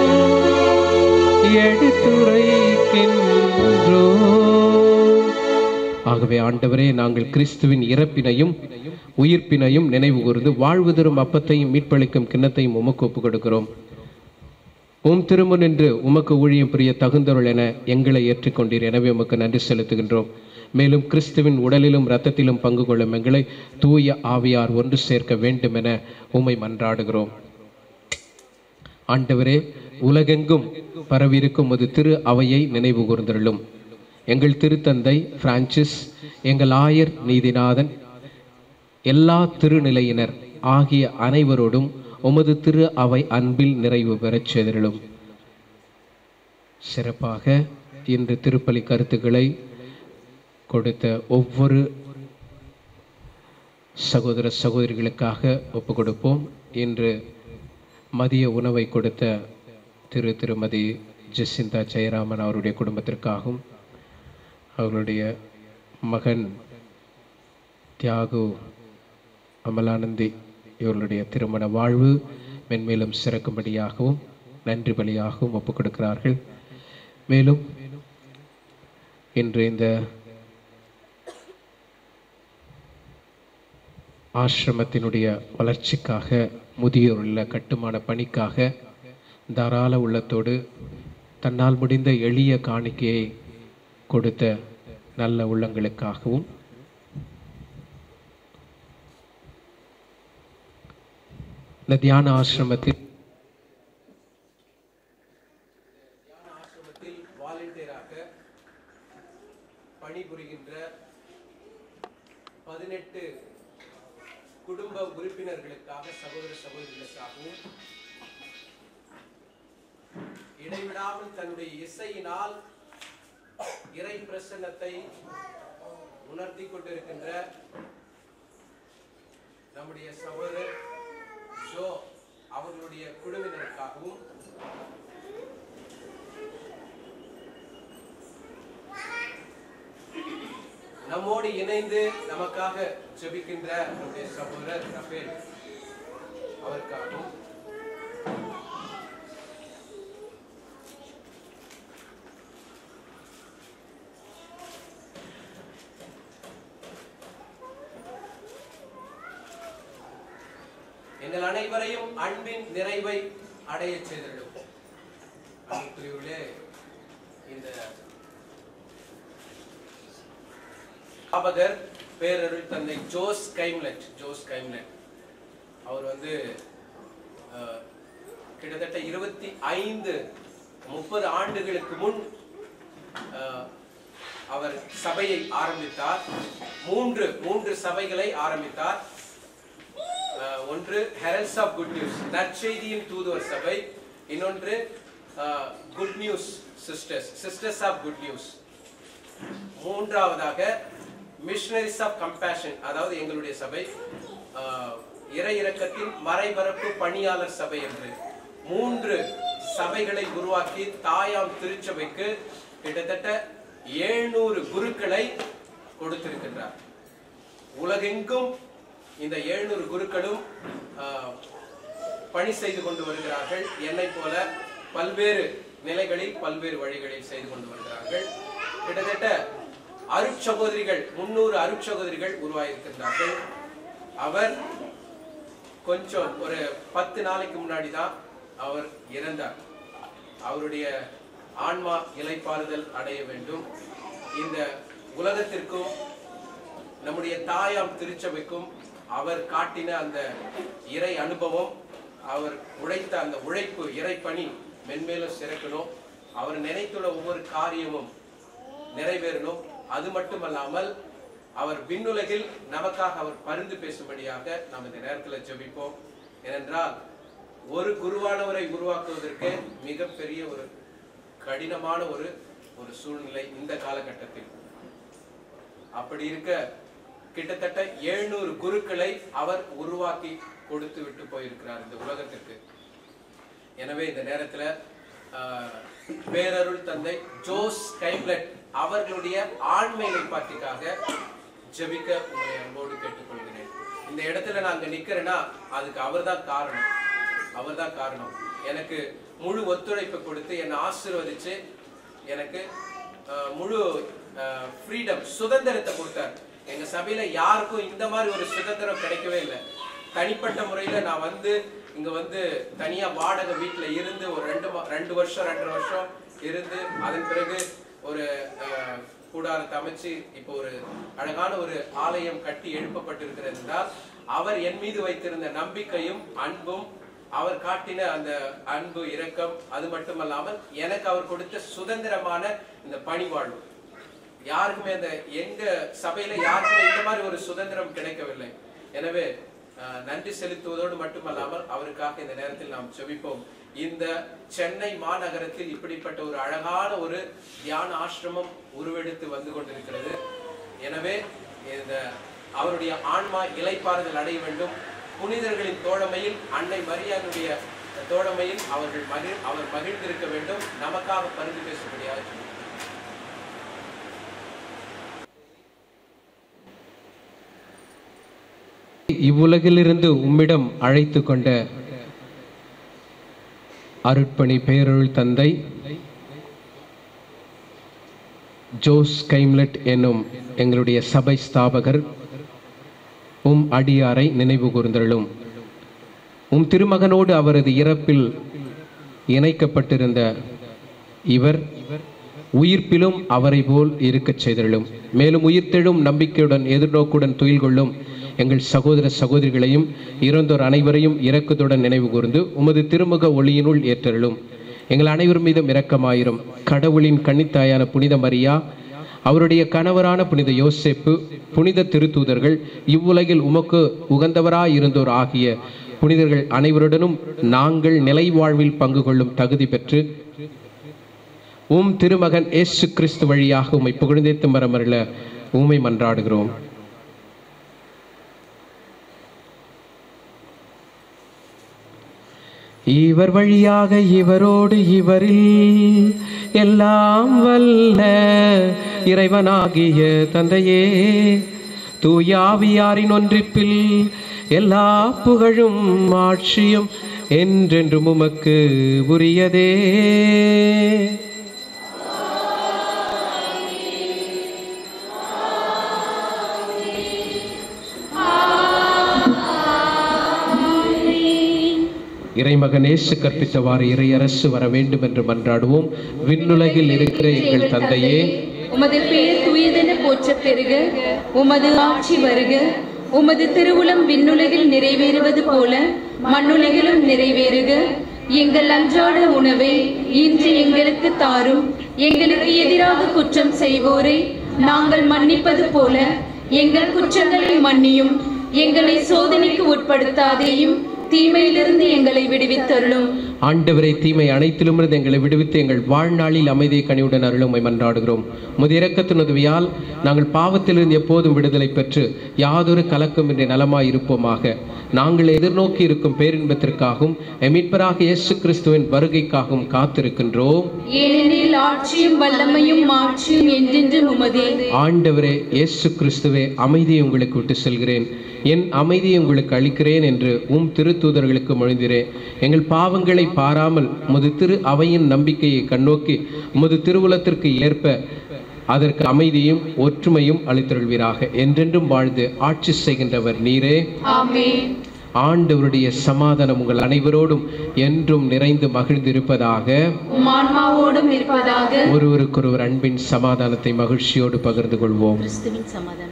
எடுத்துரைக்கின்றோம். ஆகவே ஆண்டவரே, நாங்கள் கிறிஸ்துவின் இறப்பினையும் உயிர்ப்பினையும் நினைவு கூர்ந்து வாழ்வு தரும் அப்பத்தையும் மீட்பளிக்கும் கிண்ணத்தையும் உமக்கு ஒப்புக் கொடுக்கிறோம். திருமுன் நின்று உமக்கு ஊழியம் புரிய தகுந்தருள் என எங்களை ஏற்றுக்கொண்டீர். எனவே உமக்கு நன்றி செலுத்துகின்றோம். மேலும் கிறிஸ்துவின் உடலிலும் இரத்தத்திலும் பங்கு கொள்ளும் எங்களை தூய ஆவியார் ஒன்று சேர்க்க வேண்டும் என உம்மை மன்றாடுகிறோம். ஆண்டவரே, உலகெங்கும் பரவியிருக்கும் ஒரு திரு அவையை நினைவு கூர்ந்தருளும். எங்கள் திருத்தந்தை பிரான்சிஸ், எங்கள் ஆயர் நீதிநாதன், எல்லா திருநிலையினர் ஆகிய அனைவரோடும் உமது திரு அவை அன்பில் நிறைவு பெறச் செய்தருளும். சிறப்பாக இன்று திருப்பலி கருத்துக்களை கொடுத்த ஒவ்வொரு சகோதர சகோதரிகளுக்காக ஒப்புக் கொடுப்போம். இன்று மதிய உணவை கொடுத்த திருமதி ஜெசிந்தா ஜெயராமன் அவருடைய குடும்பத்திற்காகவும், அவர்களுடைய மகன் தியாகு அமலானந்தி இவர்களுடைய திருமண வாழ்வு மென்மேலும் சிறக்கும்படியாகவும் நன்றி பலியாகவும் ஒப்புக் கொடுக்கிறார்கள். மேலும் இன்று இந்த ஆசிரமத்தினுடைய வளர்ச்சிக்காக, முதியோர் இல்ல கட்டுமான பணிக்காக தாராள உள்ளத்தோடு தன்னால் முடிந்த எளிய காணிக்கையை கொடுத்த நல்ல உள்ளங்களுக்காகவும், இந்த தியான ஆசிரமத்தில் வாலண்டியராக பணிபுரிகின்ற 18 குடும்ப உறுப்பினர்களுக்காக, சகோதர சகோதரிகளுக்காகவும் இடைவிடாமல் தன்னுடைய இசையினால் இறை பிரசன்னத்தை உணர்த்தி கொண்டிருக்கின்ற நம்முடைய சகோதரர் ஜோ அவர்களுடைய குழுவினருக்காகவும், நம்மோடு இணைந்து நமக்காக ஜெபிக்கின்ற நம்முடைய சகோதரர் ரஃபேல் அவருக்காகவும், எங்கள் அனைவரையும் அன்பின் நிறைவை அடைய செய்திடும். அன்புக்குரியவர்களே, இந்த ஆபகர் பேரருள் தந்தை ஜோஸ் கைம்லெட் அவர் கிட்டத்தட்ட 25-30 ஆண்டுகளுக்கு முன் அவர் சபையை ஆரம்பித்தார். மூன்று சபைகளை ஆரம்பித்தார். ஒன்று ஹெரல்ட்ஸ் ஆஃப் குட் நியூஸ், நற்செய்தியின் தூதுவர் சபை. இன்னொன்று good news sisters of good news. மூன்றாவதாக மிஷனரிஸ் ஆஃப் கம்பேஷன், அதாவது எங்களுடைய சபை இறை இரக்கத்தின் மறைபரப்பு பணியாளர் சபை என்று 3 சபைகளை உருவாக்கி தாயாம் திருச்சபைக்கு கிட்டத்தட்ட 700 குருக்களை கொடுத்திருக்கின்றார். உலகெங்கும் இந்த 700 குருக்களும் பணி செய்து கொண்டு வருகிறார்கள். என்னை போல பல்வேறு நிலைகளில் பல்வேறு வழிகளில் செய்து கொண்டு வருகிறார்கள். கிட்டத்தட்ட அருட்சகோதரிகள் 300 அருட்சகோதரிகள் உருவாகியிருக்கின்றார்கள். அவர் கொஞ்சம் ஒரு 10 நாளைக்கு முன்னாடி தான் அவர் இறந்தார். அவருடைய ஆன்மா இளைப்பாறுதல் அடைய வேண்டும். இந்த உலகத்திற்கும் நம்முடைய தாயாம் திருச்சபைக்கும் அவர் காட்டின அந்த இறை அனுபவம், அவர் உழைத்த அந்த உழைப்பு, இறைப்பணி மென்மேலும் சிறக்கணும். அவர் நினைத்துள்ள ஒவ்வொரு காரியமும் நிறைவேறணும். அது மட்டுமல்லாமல் அவர் விண்ணுலகில் நமக்காக அவர் பரிந்து பேசும்படியாக நாம் இந்த நேரத்தில் ஜெபிப்போம். ஏனென்றால் ஒரு குருவானவரை உருவாக்குவதற்கு மிகப்பெரிய ஒரு கடினமான ஒரு சூழ்நிலை இந்த காலகட்டத்தில். அப்படி இருக்க கிட்டத்தட்ட 700 குருக்களை அவர் உருவாக்கி கொடுத்து விட்டு போயிருக்கிறார் இந்த உலகத்திற்கு. எனவே இந்த நேரத்துல பேரருள் தந்தை ஜோஸ் கைம்லெட் அவர்களுடைய ஆண்மையை பற்றிக்காக ஜெபிக்க உங்களை அன்போடு கேட்டுக்கொள்கிறேன். இந்த இடத்துல நான் அங்க நிக்கிறேன்னா அதுக்கு அவர்தான் காரணம். எனக்கு முழு ஒத்துழைப்பு கொடுத்து என்னை ஆசீர்வதிச்சு எனக்கு முழு ஃப்ரீடம், சுதந்திரத்தை கொடுத்தார். எங்க சபையில யாருக்கும் இந்த மாதிரி ஒரு சுதந்திரம் கிடைக்கவே இல்லை. தனிப்பட்ட முறையில நான் இங்க தனியா வாடகை வீட்டுல இருந்து ஒரு 2 வருஷம் 2.5 வருஷம் இருந்து அதன் பிறகு ஒரு கூடாரத்தை அமைச்சு இப்போ ஒரு அழகான ஒரு ஆலயம் கட்டி எழுப்பப்பட்டிருக்கிறது என்றால் அவர் என் மீது வைத்திருந்த நம்பிக்கையும் அன்பும், அவர் காட்டின அந்த அன்பு இரக்கம், அது மட்டுமல்லாமல் எனக்கு அவர் கொடுத்த சுதந்திரமான இந்த பணிவாழ்வு. யாருக்குமே எங்க சபையில யாருக்குமே இந்த மாதிரி ஒரு சுதந்திரம் கிடைக்கவில்லை. எனவே நன்றி செலுத்துவதோடு மட்டுமல்லாமல் அவருக்காக இந்த நேரத்தில் நாம் ஜெபிப்போம். இந்த சென்னை மாநகரத்தில் இப்படிப்பட்ட ஒரு அழகான ஒரு தியான ஆசிரமம் உருவெடுத்து வந்து கொண்டிருக்கிறது. எனவே இந்த அவருடைய ஆன்மா இளைப்பாறுதல் அடைய வேண்டும். புனிதர்களின் தோழமையில், அன்னை மரியாளுடைய தோழமையில் அவர் மகிழ்ந்திருக்க வேண்டும். நமக்காக பரிந்து பேசக்கூடியதாக இவ்வுலகிலிருந்து உம்மிடம் அழைத்து கொண்ட அருட்பணி பேரருள் தந்தை ஜோஸ் கைம்லெட் என்னும் எங்களுடைய சபை ஸ்தாபகர் உம் அடியாரை நினைவு கூர்ந்தருளும். உம் திருமகனோடு அவரது இறப்பில் இணைக்கப்பட்டிருந்த இவர் உயிர்ப்பிலும் அவரை போல் இருக்கச் செய்தருளும். மேலும் உயிர்த்தெழும் நம்பிக்கையுடன் எதிர்நோக்குடன் துயில் கொள்ளும் எங்கள் சகோதர சகோதரிகளையும் இறந்தோர் அனைவரையும் இரக்கத்துடன் நினைவு கூர்ந்து உமது திருமுக ஒளியினுள் ஏற்றருளும். எங்கள் அனைவர் மீதும் இரக்கமாயிரும். கடவுளின் கன்னித்தாயான புனித மரியா, அவருடைய கணவரான புனித யோசேப்பு, புனித திருத்தூதர்கள், இவ்வுலகில் உமக்கு உகந்தவராயிருந்தோர் ஆகிய புனிதர்கள் அனைவருடனும் நாங்கள் நிலை வாழ்வில் பங்கு கொள்ளும் தகுதி பெற்று உம் திருமகன் இயேசு கிறிஸ்து வழியாக உம்மை புகழ்ந்தேத்து மரமருள உம்மை மன்றாடுகிறோம். இவர் வழியாக இவரோடு இவரில் எல்லாம் வல்ல இறைவனாகிய தந்தையே, தூயாவியாரின் ஒன்றிப்பில் எல்லா புகழும் ஆட்சியும் என்றென்றும் உமக்கு உரியதே. இறைமகன் இயேசு கற்பித்தவாறு இறையரசு வர வேண்டும் என்று மன்றாடுவோம். விண்ணுலகில் இருக்கிற எங்கள் தந்தையே, உமது பெயர் தூயதென போற்றப் பெறுக. உமது ஆட்சி வருக. உமது திருவுளம் விண்ணுலகில் நிறைவேறுவது போல மண்ணுலகிலும் நிறைவேறுக. எங்கள் அன்றாட உணவை இன்று எங்களுக்கு தாரும். எங்களுக்கு எதிராக குற்றம் செய்வோரை நாங்கள் மன்னிப்பது போல எங்கள் குற்றங்களை மன்னியும். எங்களை சோதனைக்கு உட்படுத்தாதேயும், தீமையிலிருந்து எங்களை விடுவித்தருளும். ஆண்டவரை, தீமை அனைத்திலுமிருந்து எங்களை விடுவித்து எங்கள் வாழ்நாளில் அமைதியை கனிவுடன் அருளுமை மன்றாடுகிறோம். உமது இரக்கத்தின் உதவியால் நாங்கள் பாவத்திலிருந்து எப்போதும் விடுதலை பெற்று யாதொரு கலக்கமின்றி நலமாய் இருப்போமாக. நாங்கள் எதிர்நோக்கி இருக்கும் பேரின்பத்திற்காகவும் மீட்பராக இயேசு கிறிஸ்துவின் வருகைக்காகவும் காத்திருக்கின்றோம். ஏனெனில் ஆட்சியும் வல்லமையும் மாட்சியும் என்றென்றும் உமதே. ஆண்டவரே இயேசு கிறிஸ்துவே, அமைதியை உங்களுக்கு விட்டு செல்கிறேன், என் அமைதியை உங்களுக்கு அளிக்கிறேன் என்று உம் திருத்தூதர்களுக்கு மொழிந்திரேன். எங்கள் பாவங்களை பாராமல் உமது திரு அவையின் நம்பிக்கையை கண்ணோக்கி உமது திருவுலத்திற்கு ஏற்ப அதற்கு அமைதியும் ஒற்றுமையும் அளித்தருள்வீராக. என்றென்றும் வாழ்ந்து ஆட்சி செய்கின்றவர் நீரே. ஆமென். ஆண்டவருடைய சமாதானம் உங்கள் அனைவரோடும் என்றும் நிறைந்து மகிழ்ந்திருப்பதாக. உம் ஆன்மாவோடும் இருப்பதாக. ஒருவருக்கொருவர் அன்பின் சமாதானத்தை மகிழ்ச்சியோடு பகிர்ந்து கொள்வோம். கிறிஸ்துவின் சமாதானம்.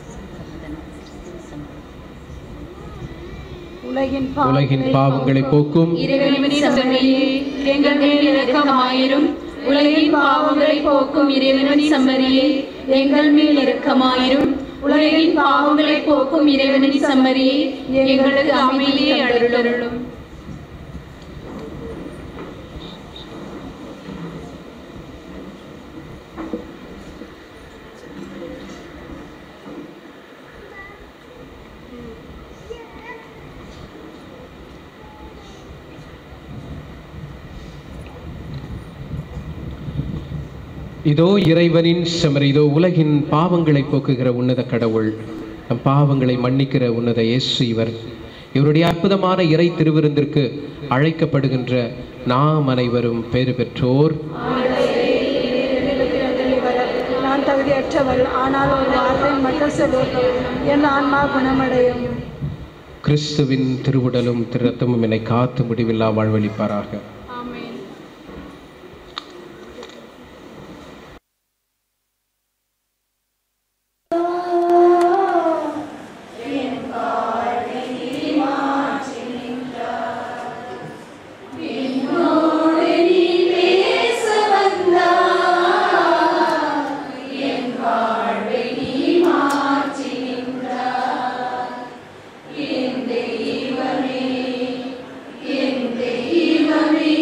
உலகின் பாவங்களை போக்கும் இறைவனின் சமரியே, எங்கள் மேல் இரக்கமாயிரும். உலகின் பாவங்களை போக்கும் இறைவனின் சமரியே, எங்கள் மேல் இரக்கமாயிரும். உலகின் பாவங்களை போக்கும் இறைவனின் சமரியே, எங்களுக்கு அமைதியை அருளும். இதோ இறைவனின் செமரி, இதோ உலகின் பாவங்களை போக்குகிற உன்னத கடவுள், நம் பாவங்களை மன்னிக்கிற உன்னத இயேசு இவர். இவருடைய அற்புதமான இறை திருவிருந்திற்கு அழைக்கப்படுகின்ற நாம் அனைவரும் பேறு பெற்றோர். நான் தகுதியற்றவள், ஆனால் ஒரு வார்த்தை மட்டும் சொல்லி என் ஆன்மா குணமடையும். கிறிஸ்துவின் திருவுடலும் திருரத்தமும் என்னை காத்து முடிவில்லா வாழ்வளிப்பாராக. என் தெய்வமே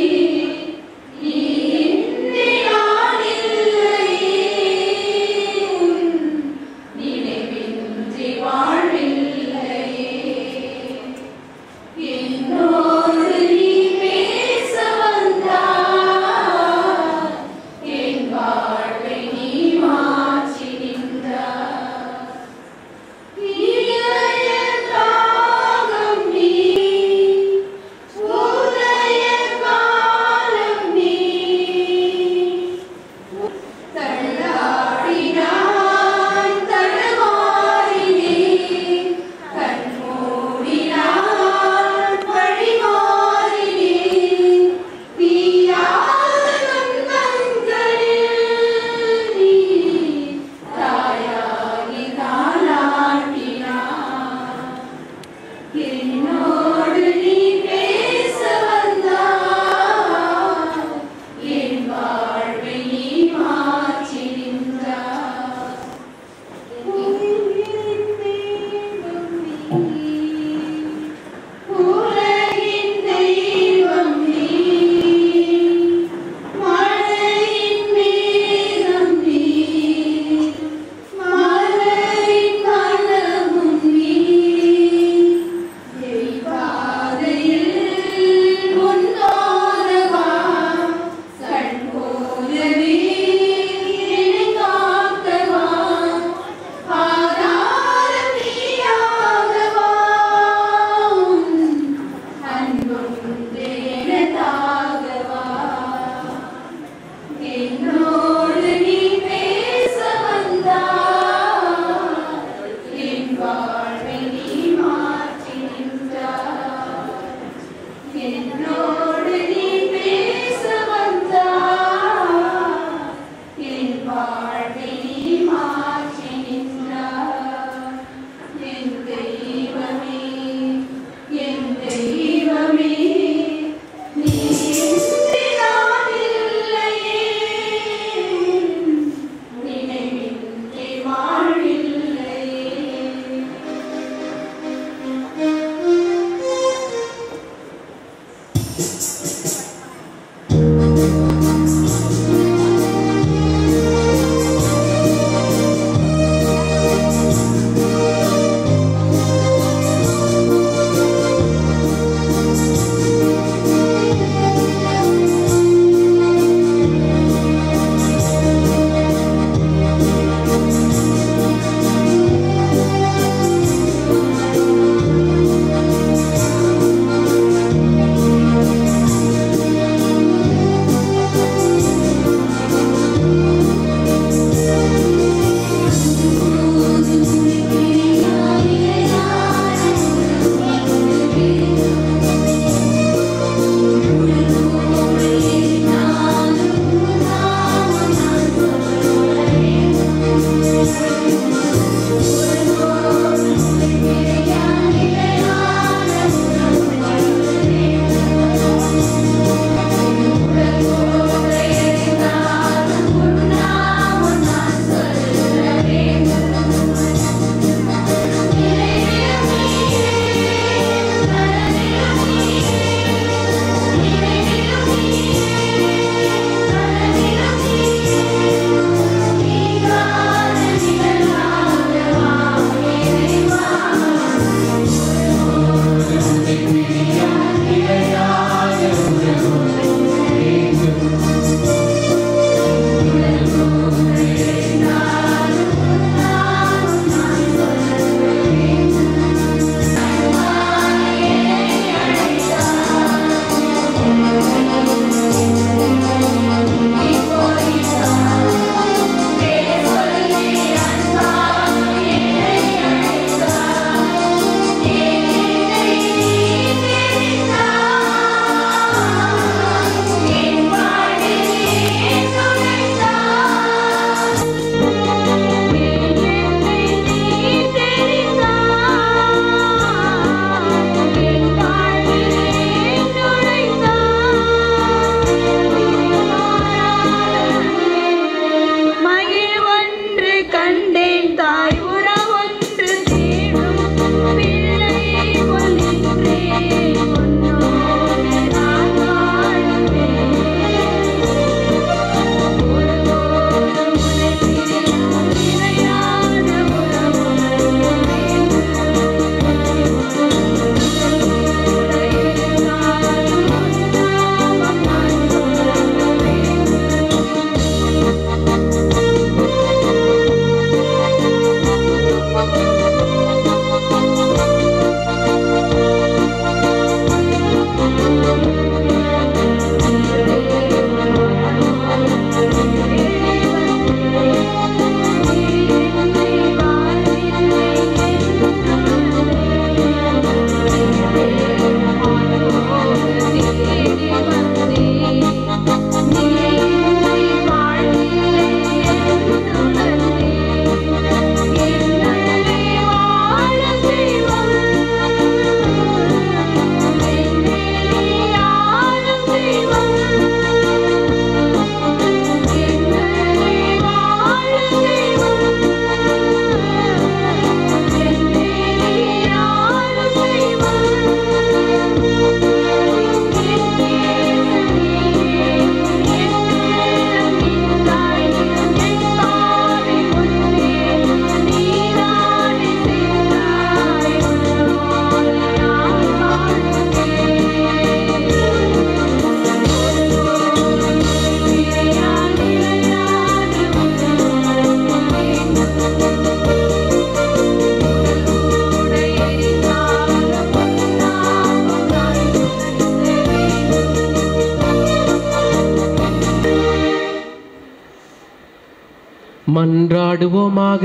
மன்றாடுவோமாக.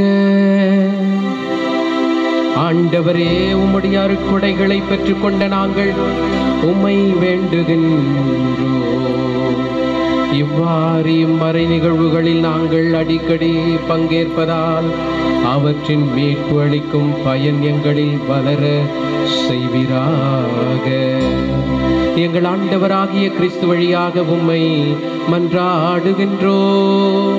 ஆண்டவரே, உம்முடைய அருட்கொடைகளை பெற்றுக்கொண்ட நாங்கள் உம்மை வேண்டுகின்றோம். இவ்வாறு மறை நிகழ்வுகளில் நாங்கள் அடிக்கடி பங்கேற்பதால் அவற்றின் மீட்பு அளிக்கும் பயன் எங்களில் வளர செய்வீராக. எங்கள் ஆண்டவராகிய கிறிஸ்து வழியாக உம்மை மன்றாடுகின்றோம்.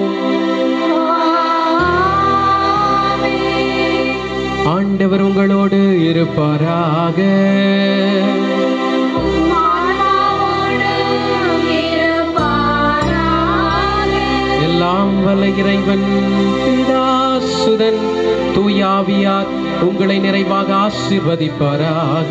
ஆண்டவர் உங்களோடு இருப்பாராக. எல்லாம் வல்ல இறைவன் பிதா, சுதன், தூயாவியார் உங்களை நிறைவாக ஆசீர்வதிப்பாராக.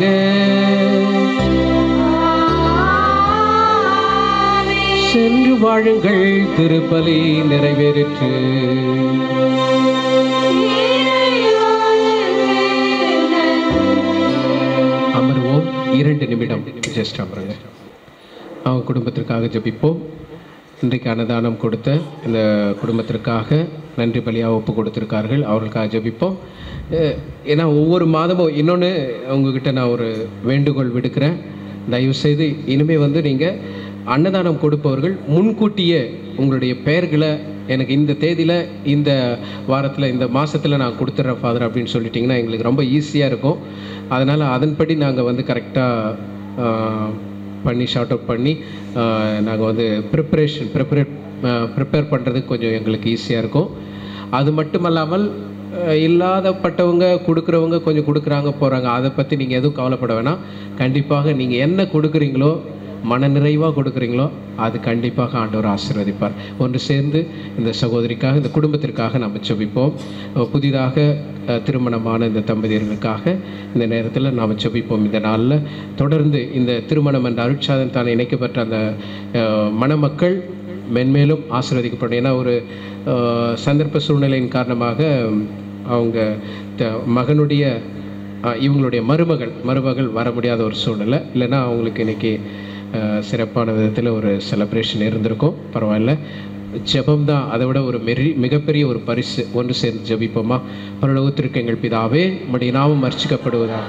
சென்று வாழுங்கள், திருப்பலி நிறைவேறிற்று. அமர்வோம், 2 நிமிடம் ஜஸ்ட் அமருங்க. அவங்க குடும்பத்திற்காக ஜெபிப்போம். இன்றைக்கு அன்னதானம் கொடுத்த இந்த குடும்பத்திற்காக நன்றி பலியாக ஒப்பு கொடுத்திருக்கார்கள், அவர்களுக்காக ஜெபிப்போம். ஏன்னா ஒவ்வொரு மாதமும் இன்னொன்று உங்ககிட்ட நான் ஒரு வேண்டுகோள் விடுக்கிறேன். தயவுசெய்து இனிமேல் நீங்கள் அன்னதானம் கொடுப்பவர்கள் முன்கூட்டியே உங்களுடைய பெயர்களை எனக்கு இந்த தேதியில், இந்த வாரத்தில், இந்த மாதத்தில் நான் கொடுத்துட்றேன் ஃபாதர் அப்படின்னு சொல்லிட்டிங்கன்னா எங்களுக்கு ரொம்ப ஈஸியாக இருக்கும். அதனால் அதன்படி நாங்கள் கரெக்டாக பண்ணி ஷார்ட் அவுட் பண்ணி நாங்கள் ப்ரிப்பேர் பண்ணுறதுக்கு கொஞ்சம் எங்களுக்கு ஈஸியாக இருக்கும். அது மட்டுமல்லாமல் இல்லாதப்பட்டவங்க கொடுக்குறவங்க கொஞ்சம் கொடுக்குறாங்க போகிறாங்க, அதை பற்றி நீங்கள் எதுவும் கவலைப்பட வேணாம். கண்டிப்பாக நீங்கள் என்ன கொடுக்குறீங்களோ, மன நிறைவாக கொடுக்குறீங்களோ, அது கண்டிப்பாக ஆண்டவர் ஆசீர்வதிப்பார். ஒன்று சேர்ந்து இந்த சகோதரிக்காக, இந்த குடும்பத்திற்காக நம்ம ஜெபிப்போம். புதிதாக திருமணமான இந்த தம்பதியர்களுக்காக இந்த நேரத்தில் நாம் ஜெபிப்போம். இந்த நாளில் தொடர்ந்து இந்த திருமணம் என்ற அருட்சாதன் தான் இணைக்கப்பட்ட அந்த மணமக்கள் மென்மேலும் ஆசீர்வதிக்கப்படும். ஏன்னா ஒரு சந்தர்ப்ப சூழ்நிலையின் காரணமாக அவங்க மகனுடைய இவங்களுடைய மருமகள் வர முடியாத ஒரு சூழ்நிலை. இல்லைன்னா அவங்களுக்கு இன்றைக்கி சிறப்பான விதத்தில் ஒரு செலிப்ரேஷன் இருந்திருக்கும். பரவாயில்ல, ஜெபம் தான் அதை விட ஒரு மிகப்பெரிய ஒரு பரிசு. ஒன்று சேர்ந்து ஜெபிப்போமா? பரலோகத்திற்கு எங்கள் பிதாவே, உம்முடைய நாமம் அர்ச்சிக்கப்படுவதாக.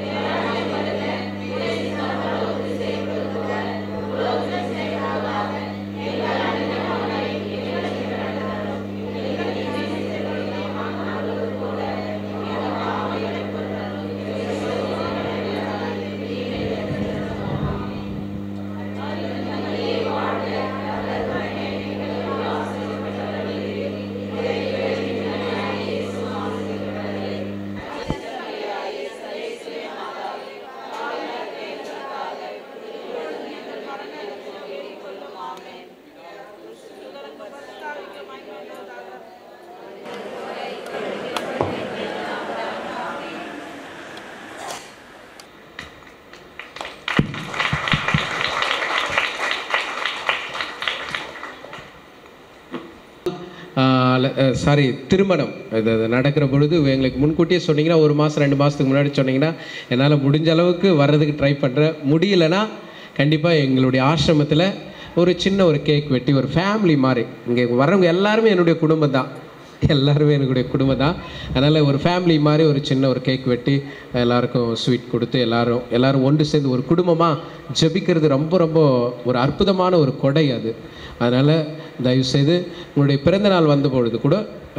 சாரி, திருமணம் இது நடக்கிற பொழுது எங்களுக்கு முன்கூட்டியே சொன்னீங்கன்னா, 1 மாதம் 2 மாதத்துக்கு முன்னாடி சொன்னீங்கன்னா என்னால் முடிஞ்ச அளவுக்கு வர்றதுக்கு ட்ரை பண்ணுறேன். முடியலைன்னா கண்டிப்பாக எங்களுடைய ஆசிரமத்தில் ஒரு சின்ன ஒரு கேக் வெட்டி, ஒரு ஃபேமிலி மாதிரி, இங்கே வரவங்க எல்லாருமே என்னுடைய குடும்பம் தான், என்னுடைய குடும்பம் தான். அதனால் ஒரு ஃபேமிலி மாதிரி ஒரு சின்ன ஒரு கேக் வெட்டி எல்லாருக்கும் ஸ்வீட் கொடுத்து எல்லோரும் ஒன்று சேர்ந்து ஒரு குடும்பமாக ஜெபிக்கிறது ரொம்ப ரொம்ப ஒரு அற்புதமான ஒரு கொடை அது. அதனால் தயவுசெய்து உங்களுடைய பிறந்தநாள் வந்த பொழுது கூட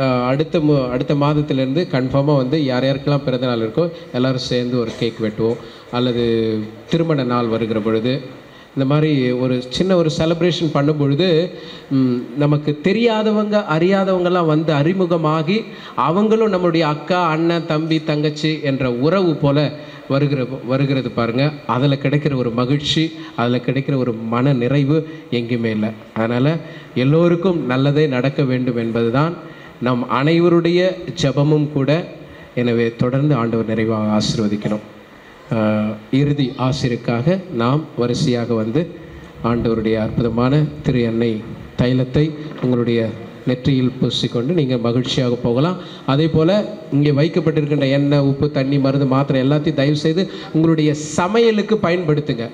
அடுத்த மாதத்துலேருந்து கன்ஃபார்மாக யார் யாருக்கெல்லாம் பிறந்தநாள் இருக்கோ எல்லோரும் சேர்ந்து ஒரு கேக் வெட்டுவோம். அல்லது திருமண நாள் வருகிற பொழுது இந்த மாதிரி ஒரு சின்ன ஒரு செலிப்ரேஷன் பண்ணும் பொழுது நமக்கு தெரியாதவங்க அறியாதவங்கெல்லாம் அறிமுகமாகி அவங்களும் நம்மளுடைய அக்கா, அண்ணன், தம்பி, தங்கச்சி என்ற உறவு போல வருகிறது பாருங்கள். அதில் கிடைக்கிற ஒரு மகிழ்ச்சி, அதில் கிடைக்கிற ஒரு மன நிறைவு எங்கேயுமே இல்லை. அதனால் எல்லோருக்கும் நல்லதே நடக்க வேண்டும் என்பது தான் நம் அனைவருடைய ஜெபமும் கூட. எனவே தொடர்ந்து ஆண்டவர் நிறைவாக ஆசீர்வதிக்கணும். இறுதி ஆசிரியருக்காக நாம் வரிசையாக ஆண்டவருடைய அற்புதமான திரு எண்ணெய் தைலத்தை உங்களுடைய நெற்றியில் பூசிக்கொண்டு நீங்கள் மகிழ்ச்சியாக போகலாம். அதே போல் இங்கே வைக்கப்பட்டிருக்கின்ற எண்ணெய், உப்பு, தண்ணி, மருந்து, மாத்திரை எல்லாத்தையும் தயவுசெய்து உங்களுடைய சமையலுக்கு பயன்படுத்துங்க.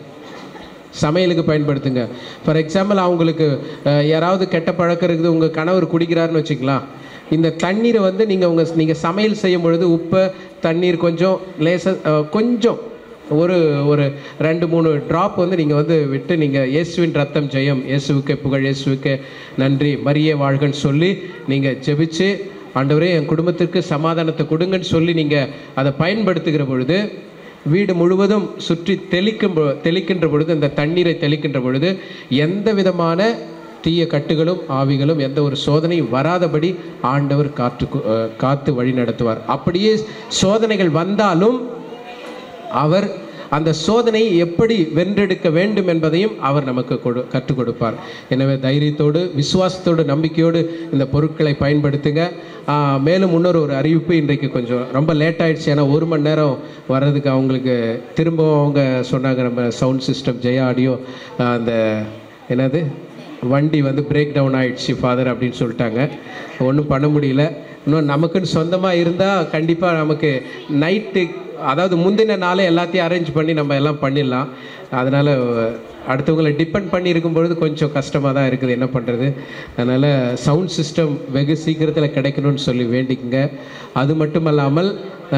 ஃபார் எக்ஸாம்பிள், அவங்களுக்கு யாராவது கெட்ட பழக்கம் இருக்குது, உங்கள் கணவர் குடிக்கிறாருன்னு வச்சுக்கலாம், இந்த தண்ணீரை வந்து நீங்கள் சமையல் செய்யும் பொழுது உப்பு தண்ணீர் கொஞ்சம் லேசாக கொஞ்சம் ஒரு 2-3 ட்ராப் வந்து நீங்கள் வந்து விட்டு நீங்கள் இயேசுவின் ரத்தம் ஜெயம், இயேசுவுக்கு புகழ், இயேசுவுக்கு நன்றி, மரியே வாழ்கன்னு சொல்லி நீங்கள் ஜெபிச்சு, ஆண்டவரே என் குடும்பத்திற்கு சமாதானத்தை கொடுங்கன்னு சொல்லி நீங்கள் அதை பயன்படுத்துகிற பொழுது வீடு முழுவதும் சுற்றி தெளிக்கின்ற பொழுது, இந்த தண்ணீரை தெளிக்கின்ற பொழுது எந்த விதமான தீய கட்டுகளும் ஆவிகளும் எந்த ஒரு சோதனையும் வராதபடி ஆண்டவர் காத்து வழி நடத்துவார். அப்படியே சோதனைகள் வந்தாலும் அவர் அந்த சோதனையை எப்படி வென்றெடுக்க வேண்டும் என்பதையும் அவர் நமக்கு கற்றுக் கொடுப்பார். எனவே தைரியத்தோடு, விசுவாசத்தோடு, நம்பிக்கையோடு இந்த பொருட்களை பயன்படுத்துங்க. மேலும் இன்னொரு அறிவிப்பு, இன்றைக்கு கொஞ்சம் ரொம்ப லேட் ஆகிடுச்சு. ஏன்னா 1 மணி நேரம் வர்றதுக்கு அவங்களுக்கு திரும்பவும் அவங்க சொன்னாங்க, நம்ம சவுண்ட் சிஸ்டம் ஜெயா ஆடியோ அந்த என்னது வண்டி வந்து பிரேக் டவுன் ஆகிடுச்சு ஃபாதர் அப்படின்னு சொல்லிட்டாங்க. ஒன்றும் பண்ண முடியல. இன்னும் நமக்குன்னு சொந்தமாக இருந்தால் கண்டிப்பாக நமக்கு நைட்டு, அதாவது முந்தின நாளே எல்லாத்தையும் அரேஞ்ச் பண்ணி நம்ம எல்லாம் பண்ணிடலாம். அதனால் அடுத்தவங்களை டிபெண்ட் பண்ணி இருக்கும்பொழுது கொஞ்சம் கஷ்டமாக தான் இருக்குது, என்ன பண்ணுறது. அதனால் சவுண்ட் சிஸ்டம் வெகு சீக்கிரத்தில் கிடைக்கணும்னு சொல்லி வேண்டிக்குங்க. அது மட்டும் இல்லாமல்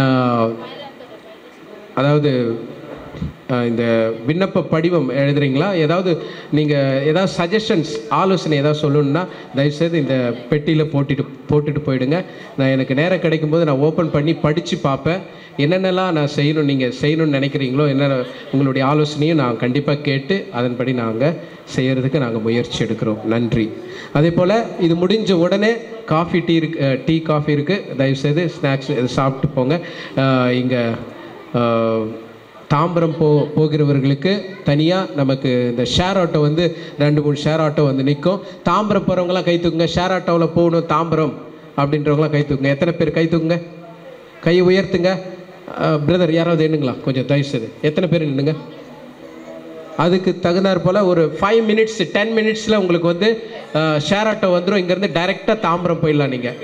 அதாவது இந்த விண்ணப்ப படிவம் எழுதுறீங்களா, ஏதாவது நீங்கள் ஏதாவது சஜஷன்ஸ், ஆலோசனை ஏதாவது சொல்லணுன்னா தயவுசெய்து இந்த பெட்டியில் போட்டுட்டு போயிடுங்க. நான் எனக்கு நேரம் கிடைக்கும்போது நான் ஓப்பன் பண்ணி படித்து பார்ப்பேன். என்னென்னலாம் நான் நீங்கள் செய்யணும்னு நினைக்கிறீங்களோ, என்ன உங்களுடைய ஆலோசனையும் நான் கண்டிப்பாக கேட்டு அதன்படி நாங்கள் செய்கிறதுக்கு நாங்கள் முயற்சி எடுக்கிறோம். நன்றி. அதே போல் இது முடிஞ்ச உடனே டீ காஃபி இருக்குது. தயவுசெய்து ஸ்நாக்ஸ் சாப்பிட்டு போங்க. இங்கே தாம்பரம் போகிறவர்களுக்கு தனியாக நமக்கு இந்த ஷேர் ஆட்டோ வந்து 2-3 ஷேர் ஆட்டோ வந்து நிற்கும். தாம்பரம் போகிறவங்களாம் கை தூக்குங்க. ஷேர் ஆட்டோவில் போகணும் தாம்பரம் அப்படின்றவங்களாம் கை தூக்குங்க. எத்தனை பேர் கை தூக்குங்க? கை உயர்த்துங்க. பிரதர் யாராவது எண்ணுங்களா கொஞ்சம் தயவுசெய்து? எத்தனை பேர் நின்றுங்க? அதுக்கு தகுந்தாற் போல் ஒரு 5 மினிட்ஸ் 10 மினிட்ஸில் உங்களுக்கு வந்து ஷேர் ஆட்டோ வந்துடும். இங்கேருந்து டைரெக்டாக தாம்பரம் போயிடலாம். நீங்கள்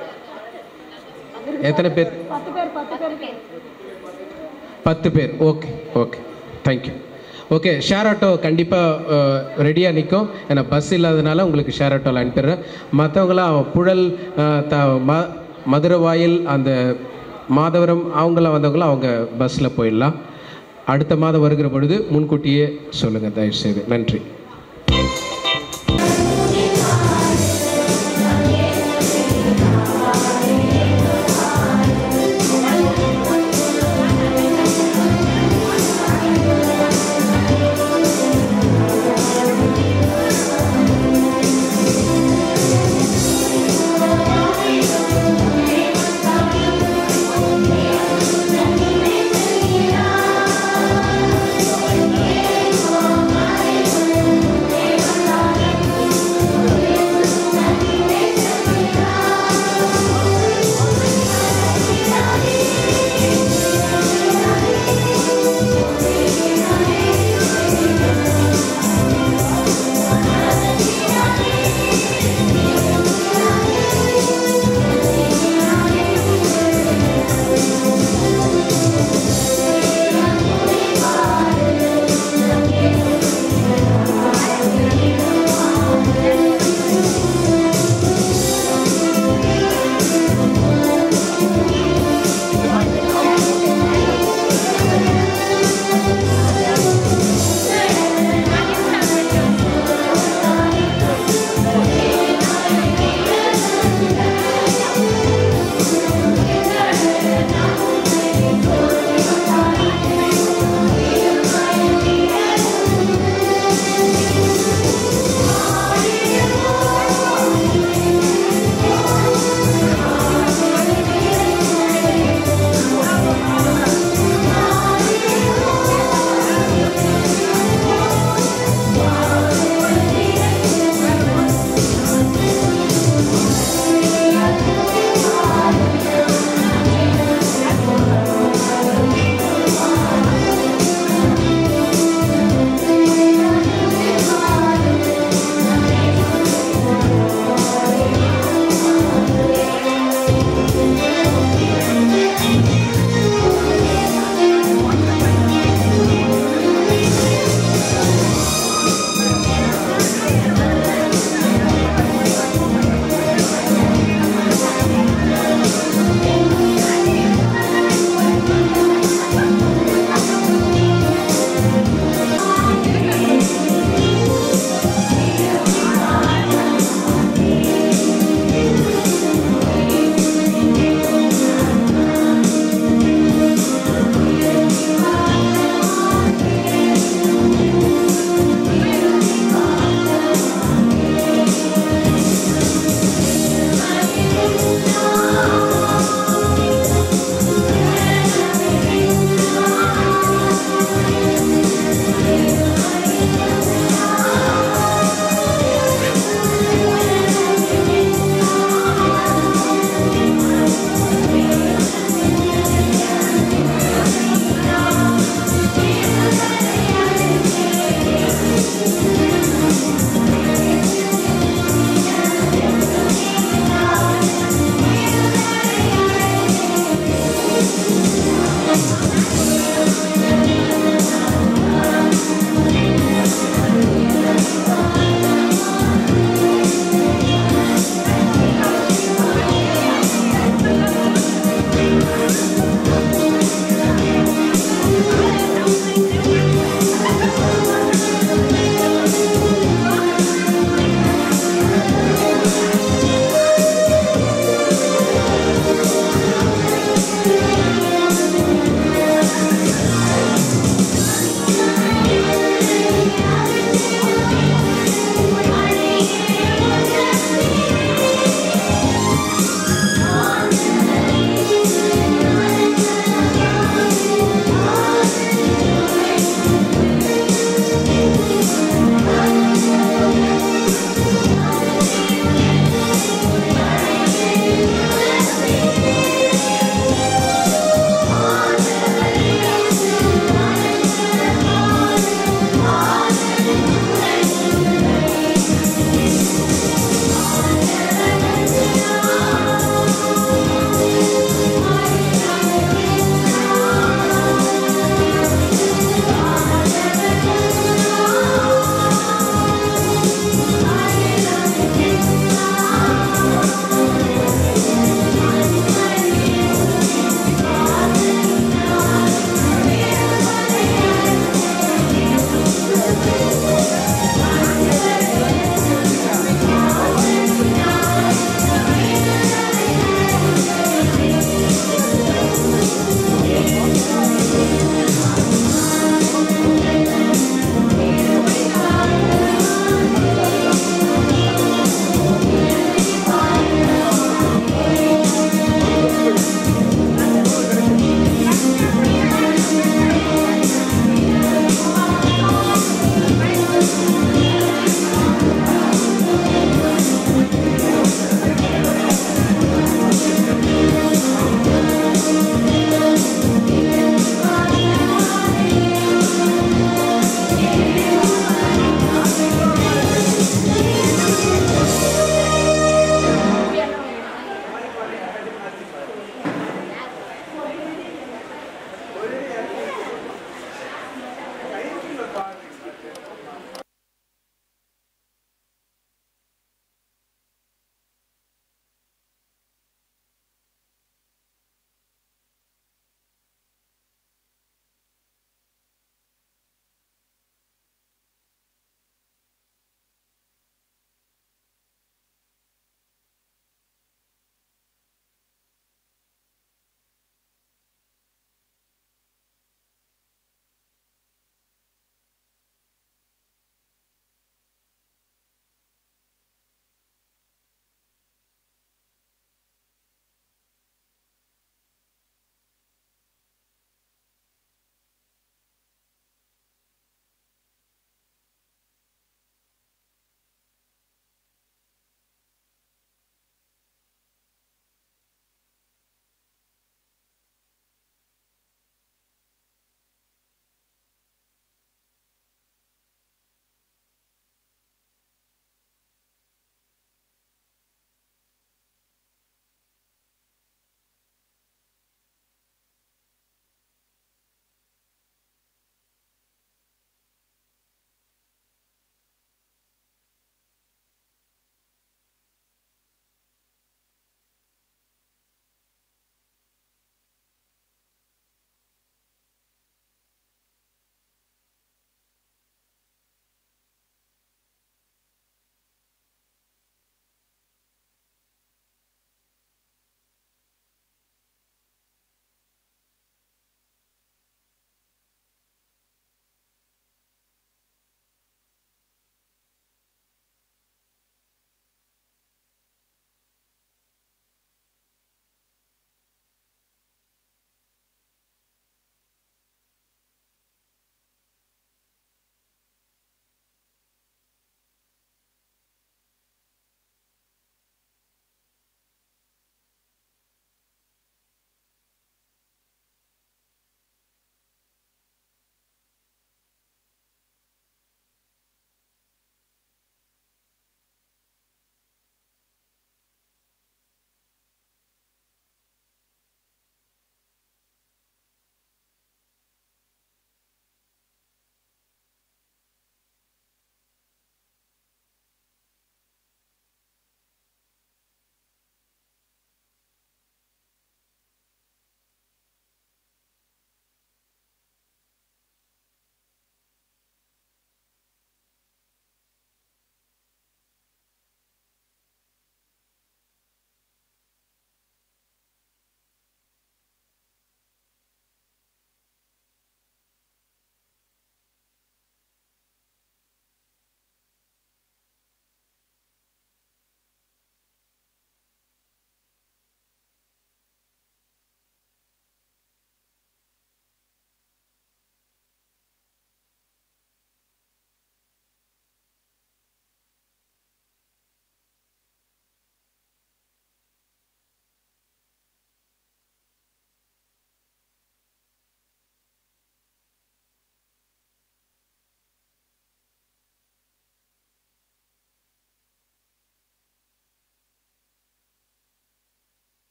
எத்தனை பேர்? 10 பேர். Okay thank you. Okay, share auto கண்டிப்பாக ரெடியாக நிற்கும். ஏன்னா பஸ் இல்லாததுனால உங்களுக்கு ஷேர் ஆட்டோவில் அனுப்பிடுறேன். மற்றவங்களாம் புழல், மதுரவாயில், அந்த மாதவரம் அவங்களாம் வந்தவங்களாம் அவங்க பஸ்ஸில் போயிடலாம். அடுத்த மாதம் வருகிற பொழுது முன்கூட்டியே சொல்லுங்கள் தயவுசெய்து. நன்றி.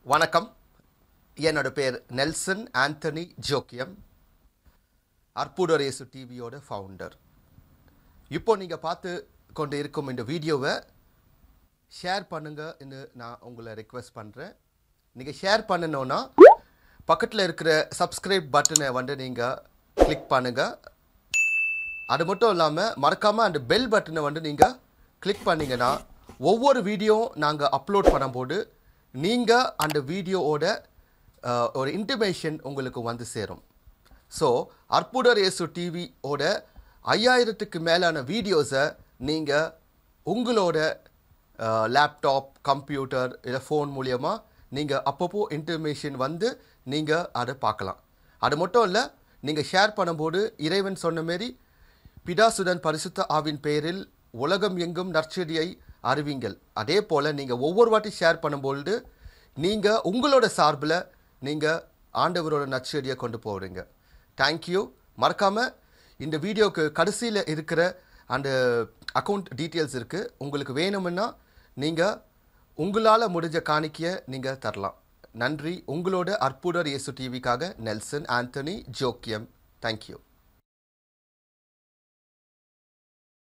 வணக்கம், என்னோட பேர் நெல்சன் ஆண்டனி ஜோக்கியம், அற்புதர் இயேசு டிவியோட ஃபவுண்டர். இப்போ நீங்கள் பார்த்து கொண்டு இருக்கும் இந்த வீடியோவை ஷேர் பண்ணுங்கன்னு நான் உங்களை ரெக்வெஸ்ட் பண்ணுறேன். நீங்கள் ஷேர் பண்ணணுன்னா பக்கத்தில் இருக்கிற சப்ஸ்கிரைப் பட்டனை நீங்கள் கிளிக் பண்ணுங்கள். அது மட்டும் இல்லாமல் மறக்காமல் அந்த பெல் பட்டனை நீங்கள் கிளிக் பண்ணிங்கன்னா ஒவ்வொரு வீடியோ நாங்கள் அப்லோட் பண்ணும்போது நீங்கள் அந்த வீடியோவோட ஒரு இன்டிமேஷன் உங்களுக்கு வந்து சேரும். ஸோ அற்புதர் இயேசு டிவியோட 5000க்கு மேலான வீடியோஸை நீங்கள் உங்களோட லேப்டாப், கம்ப்யூட்டர் இல்லை ஃபோன் மூலயமா நீங்கள் அப்பப்போ இன்டிமேஷன் வந்து நீங்கள் அதை பார்க்கலாம். அது மட்டும் இல்லை, நீங்கள் ஷேர் பண்ணும்போது இறைவன் சொன்ன மாரி பிதாசுடன் பரிசுத்த ஆவின் பெயரில் உலகம் எங்கும் நற்செய்தியை அறிவிங்கள். அதே போல் நீங்கள் ஒவ்வொரு வாட்டி ஷேர் பண்ணும்பொழுது நீங்கள் உங்களோட சார்பில் நீங்கள் ஆண்டவரோட நற்செய்தியை கொண்டு போகிறீங்க. தேங்க்யூ. மறக்காமல் இந்த வீடியோவுக்கு கடைசியில் இருக்கிற அந்த அக்கௌண்ட் டீட்டெயில்ஸ் இருக்குது. உங்களுக்கு வேணும்னா நீங்கள் உங்களால் முடிஞ்ச காணிக்கையை நீங்கள் தரலாம். நன்றி. உங்களோட அற்புதர் இயேசு டிவிக்காக நெல்சன் ஆண்டனி ஜோக்கியம். தேங்க்யூ.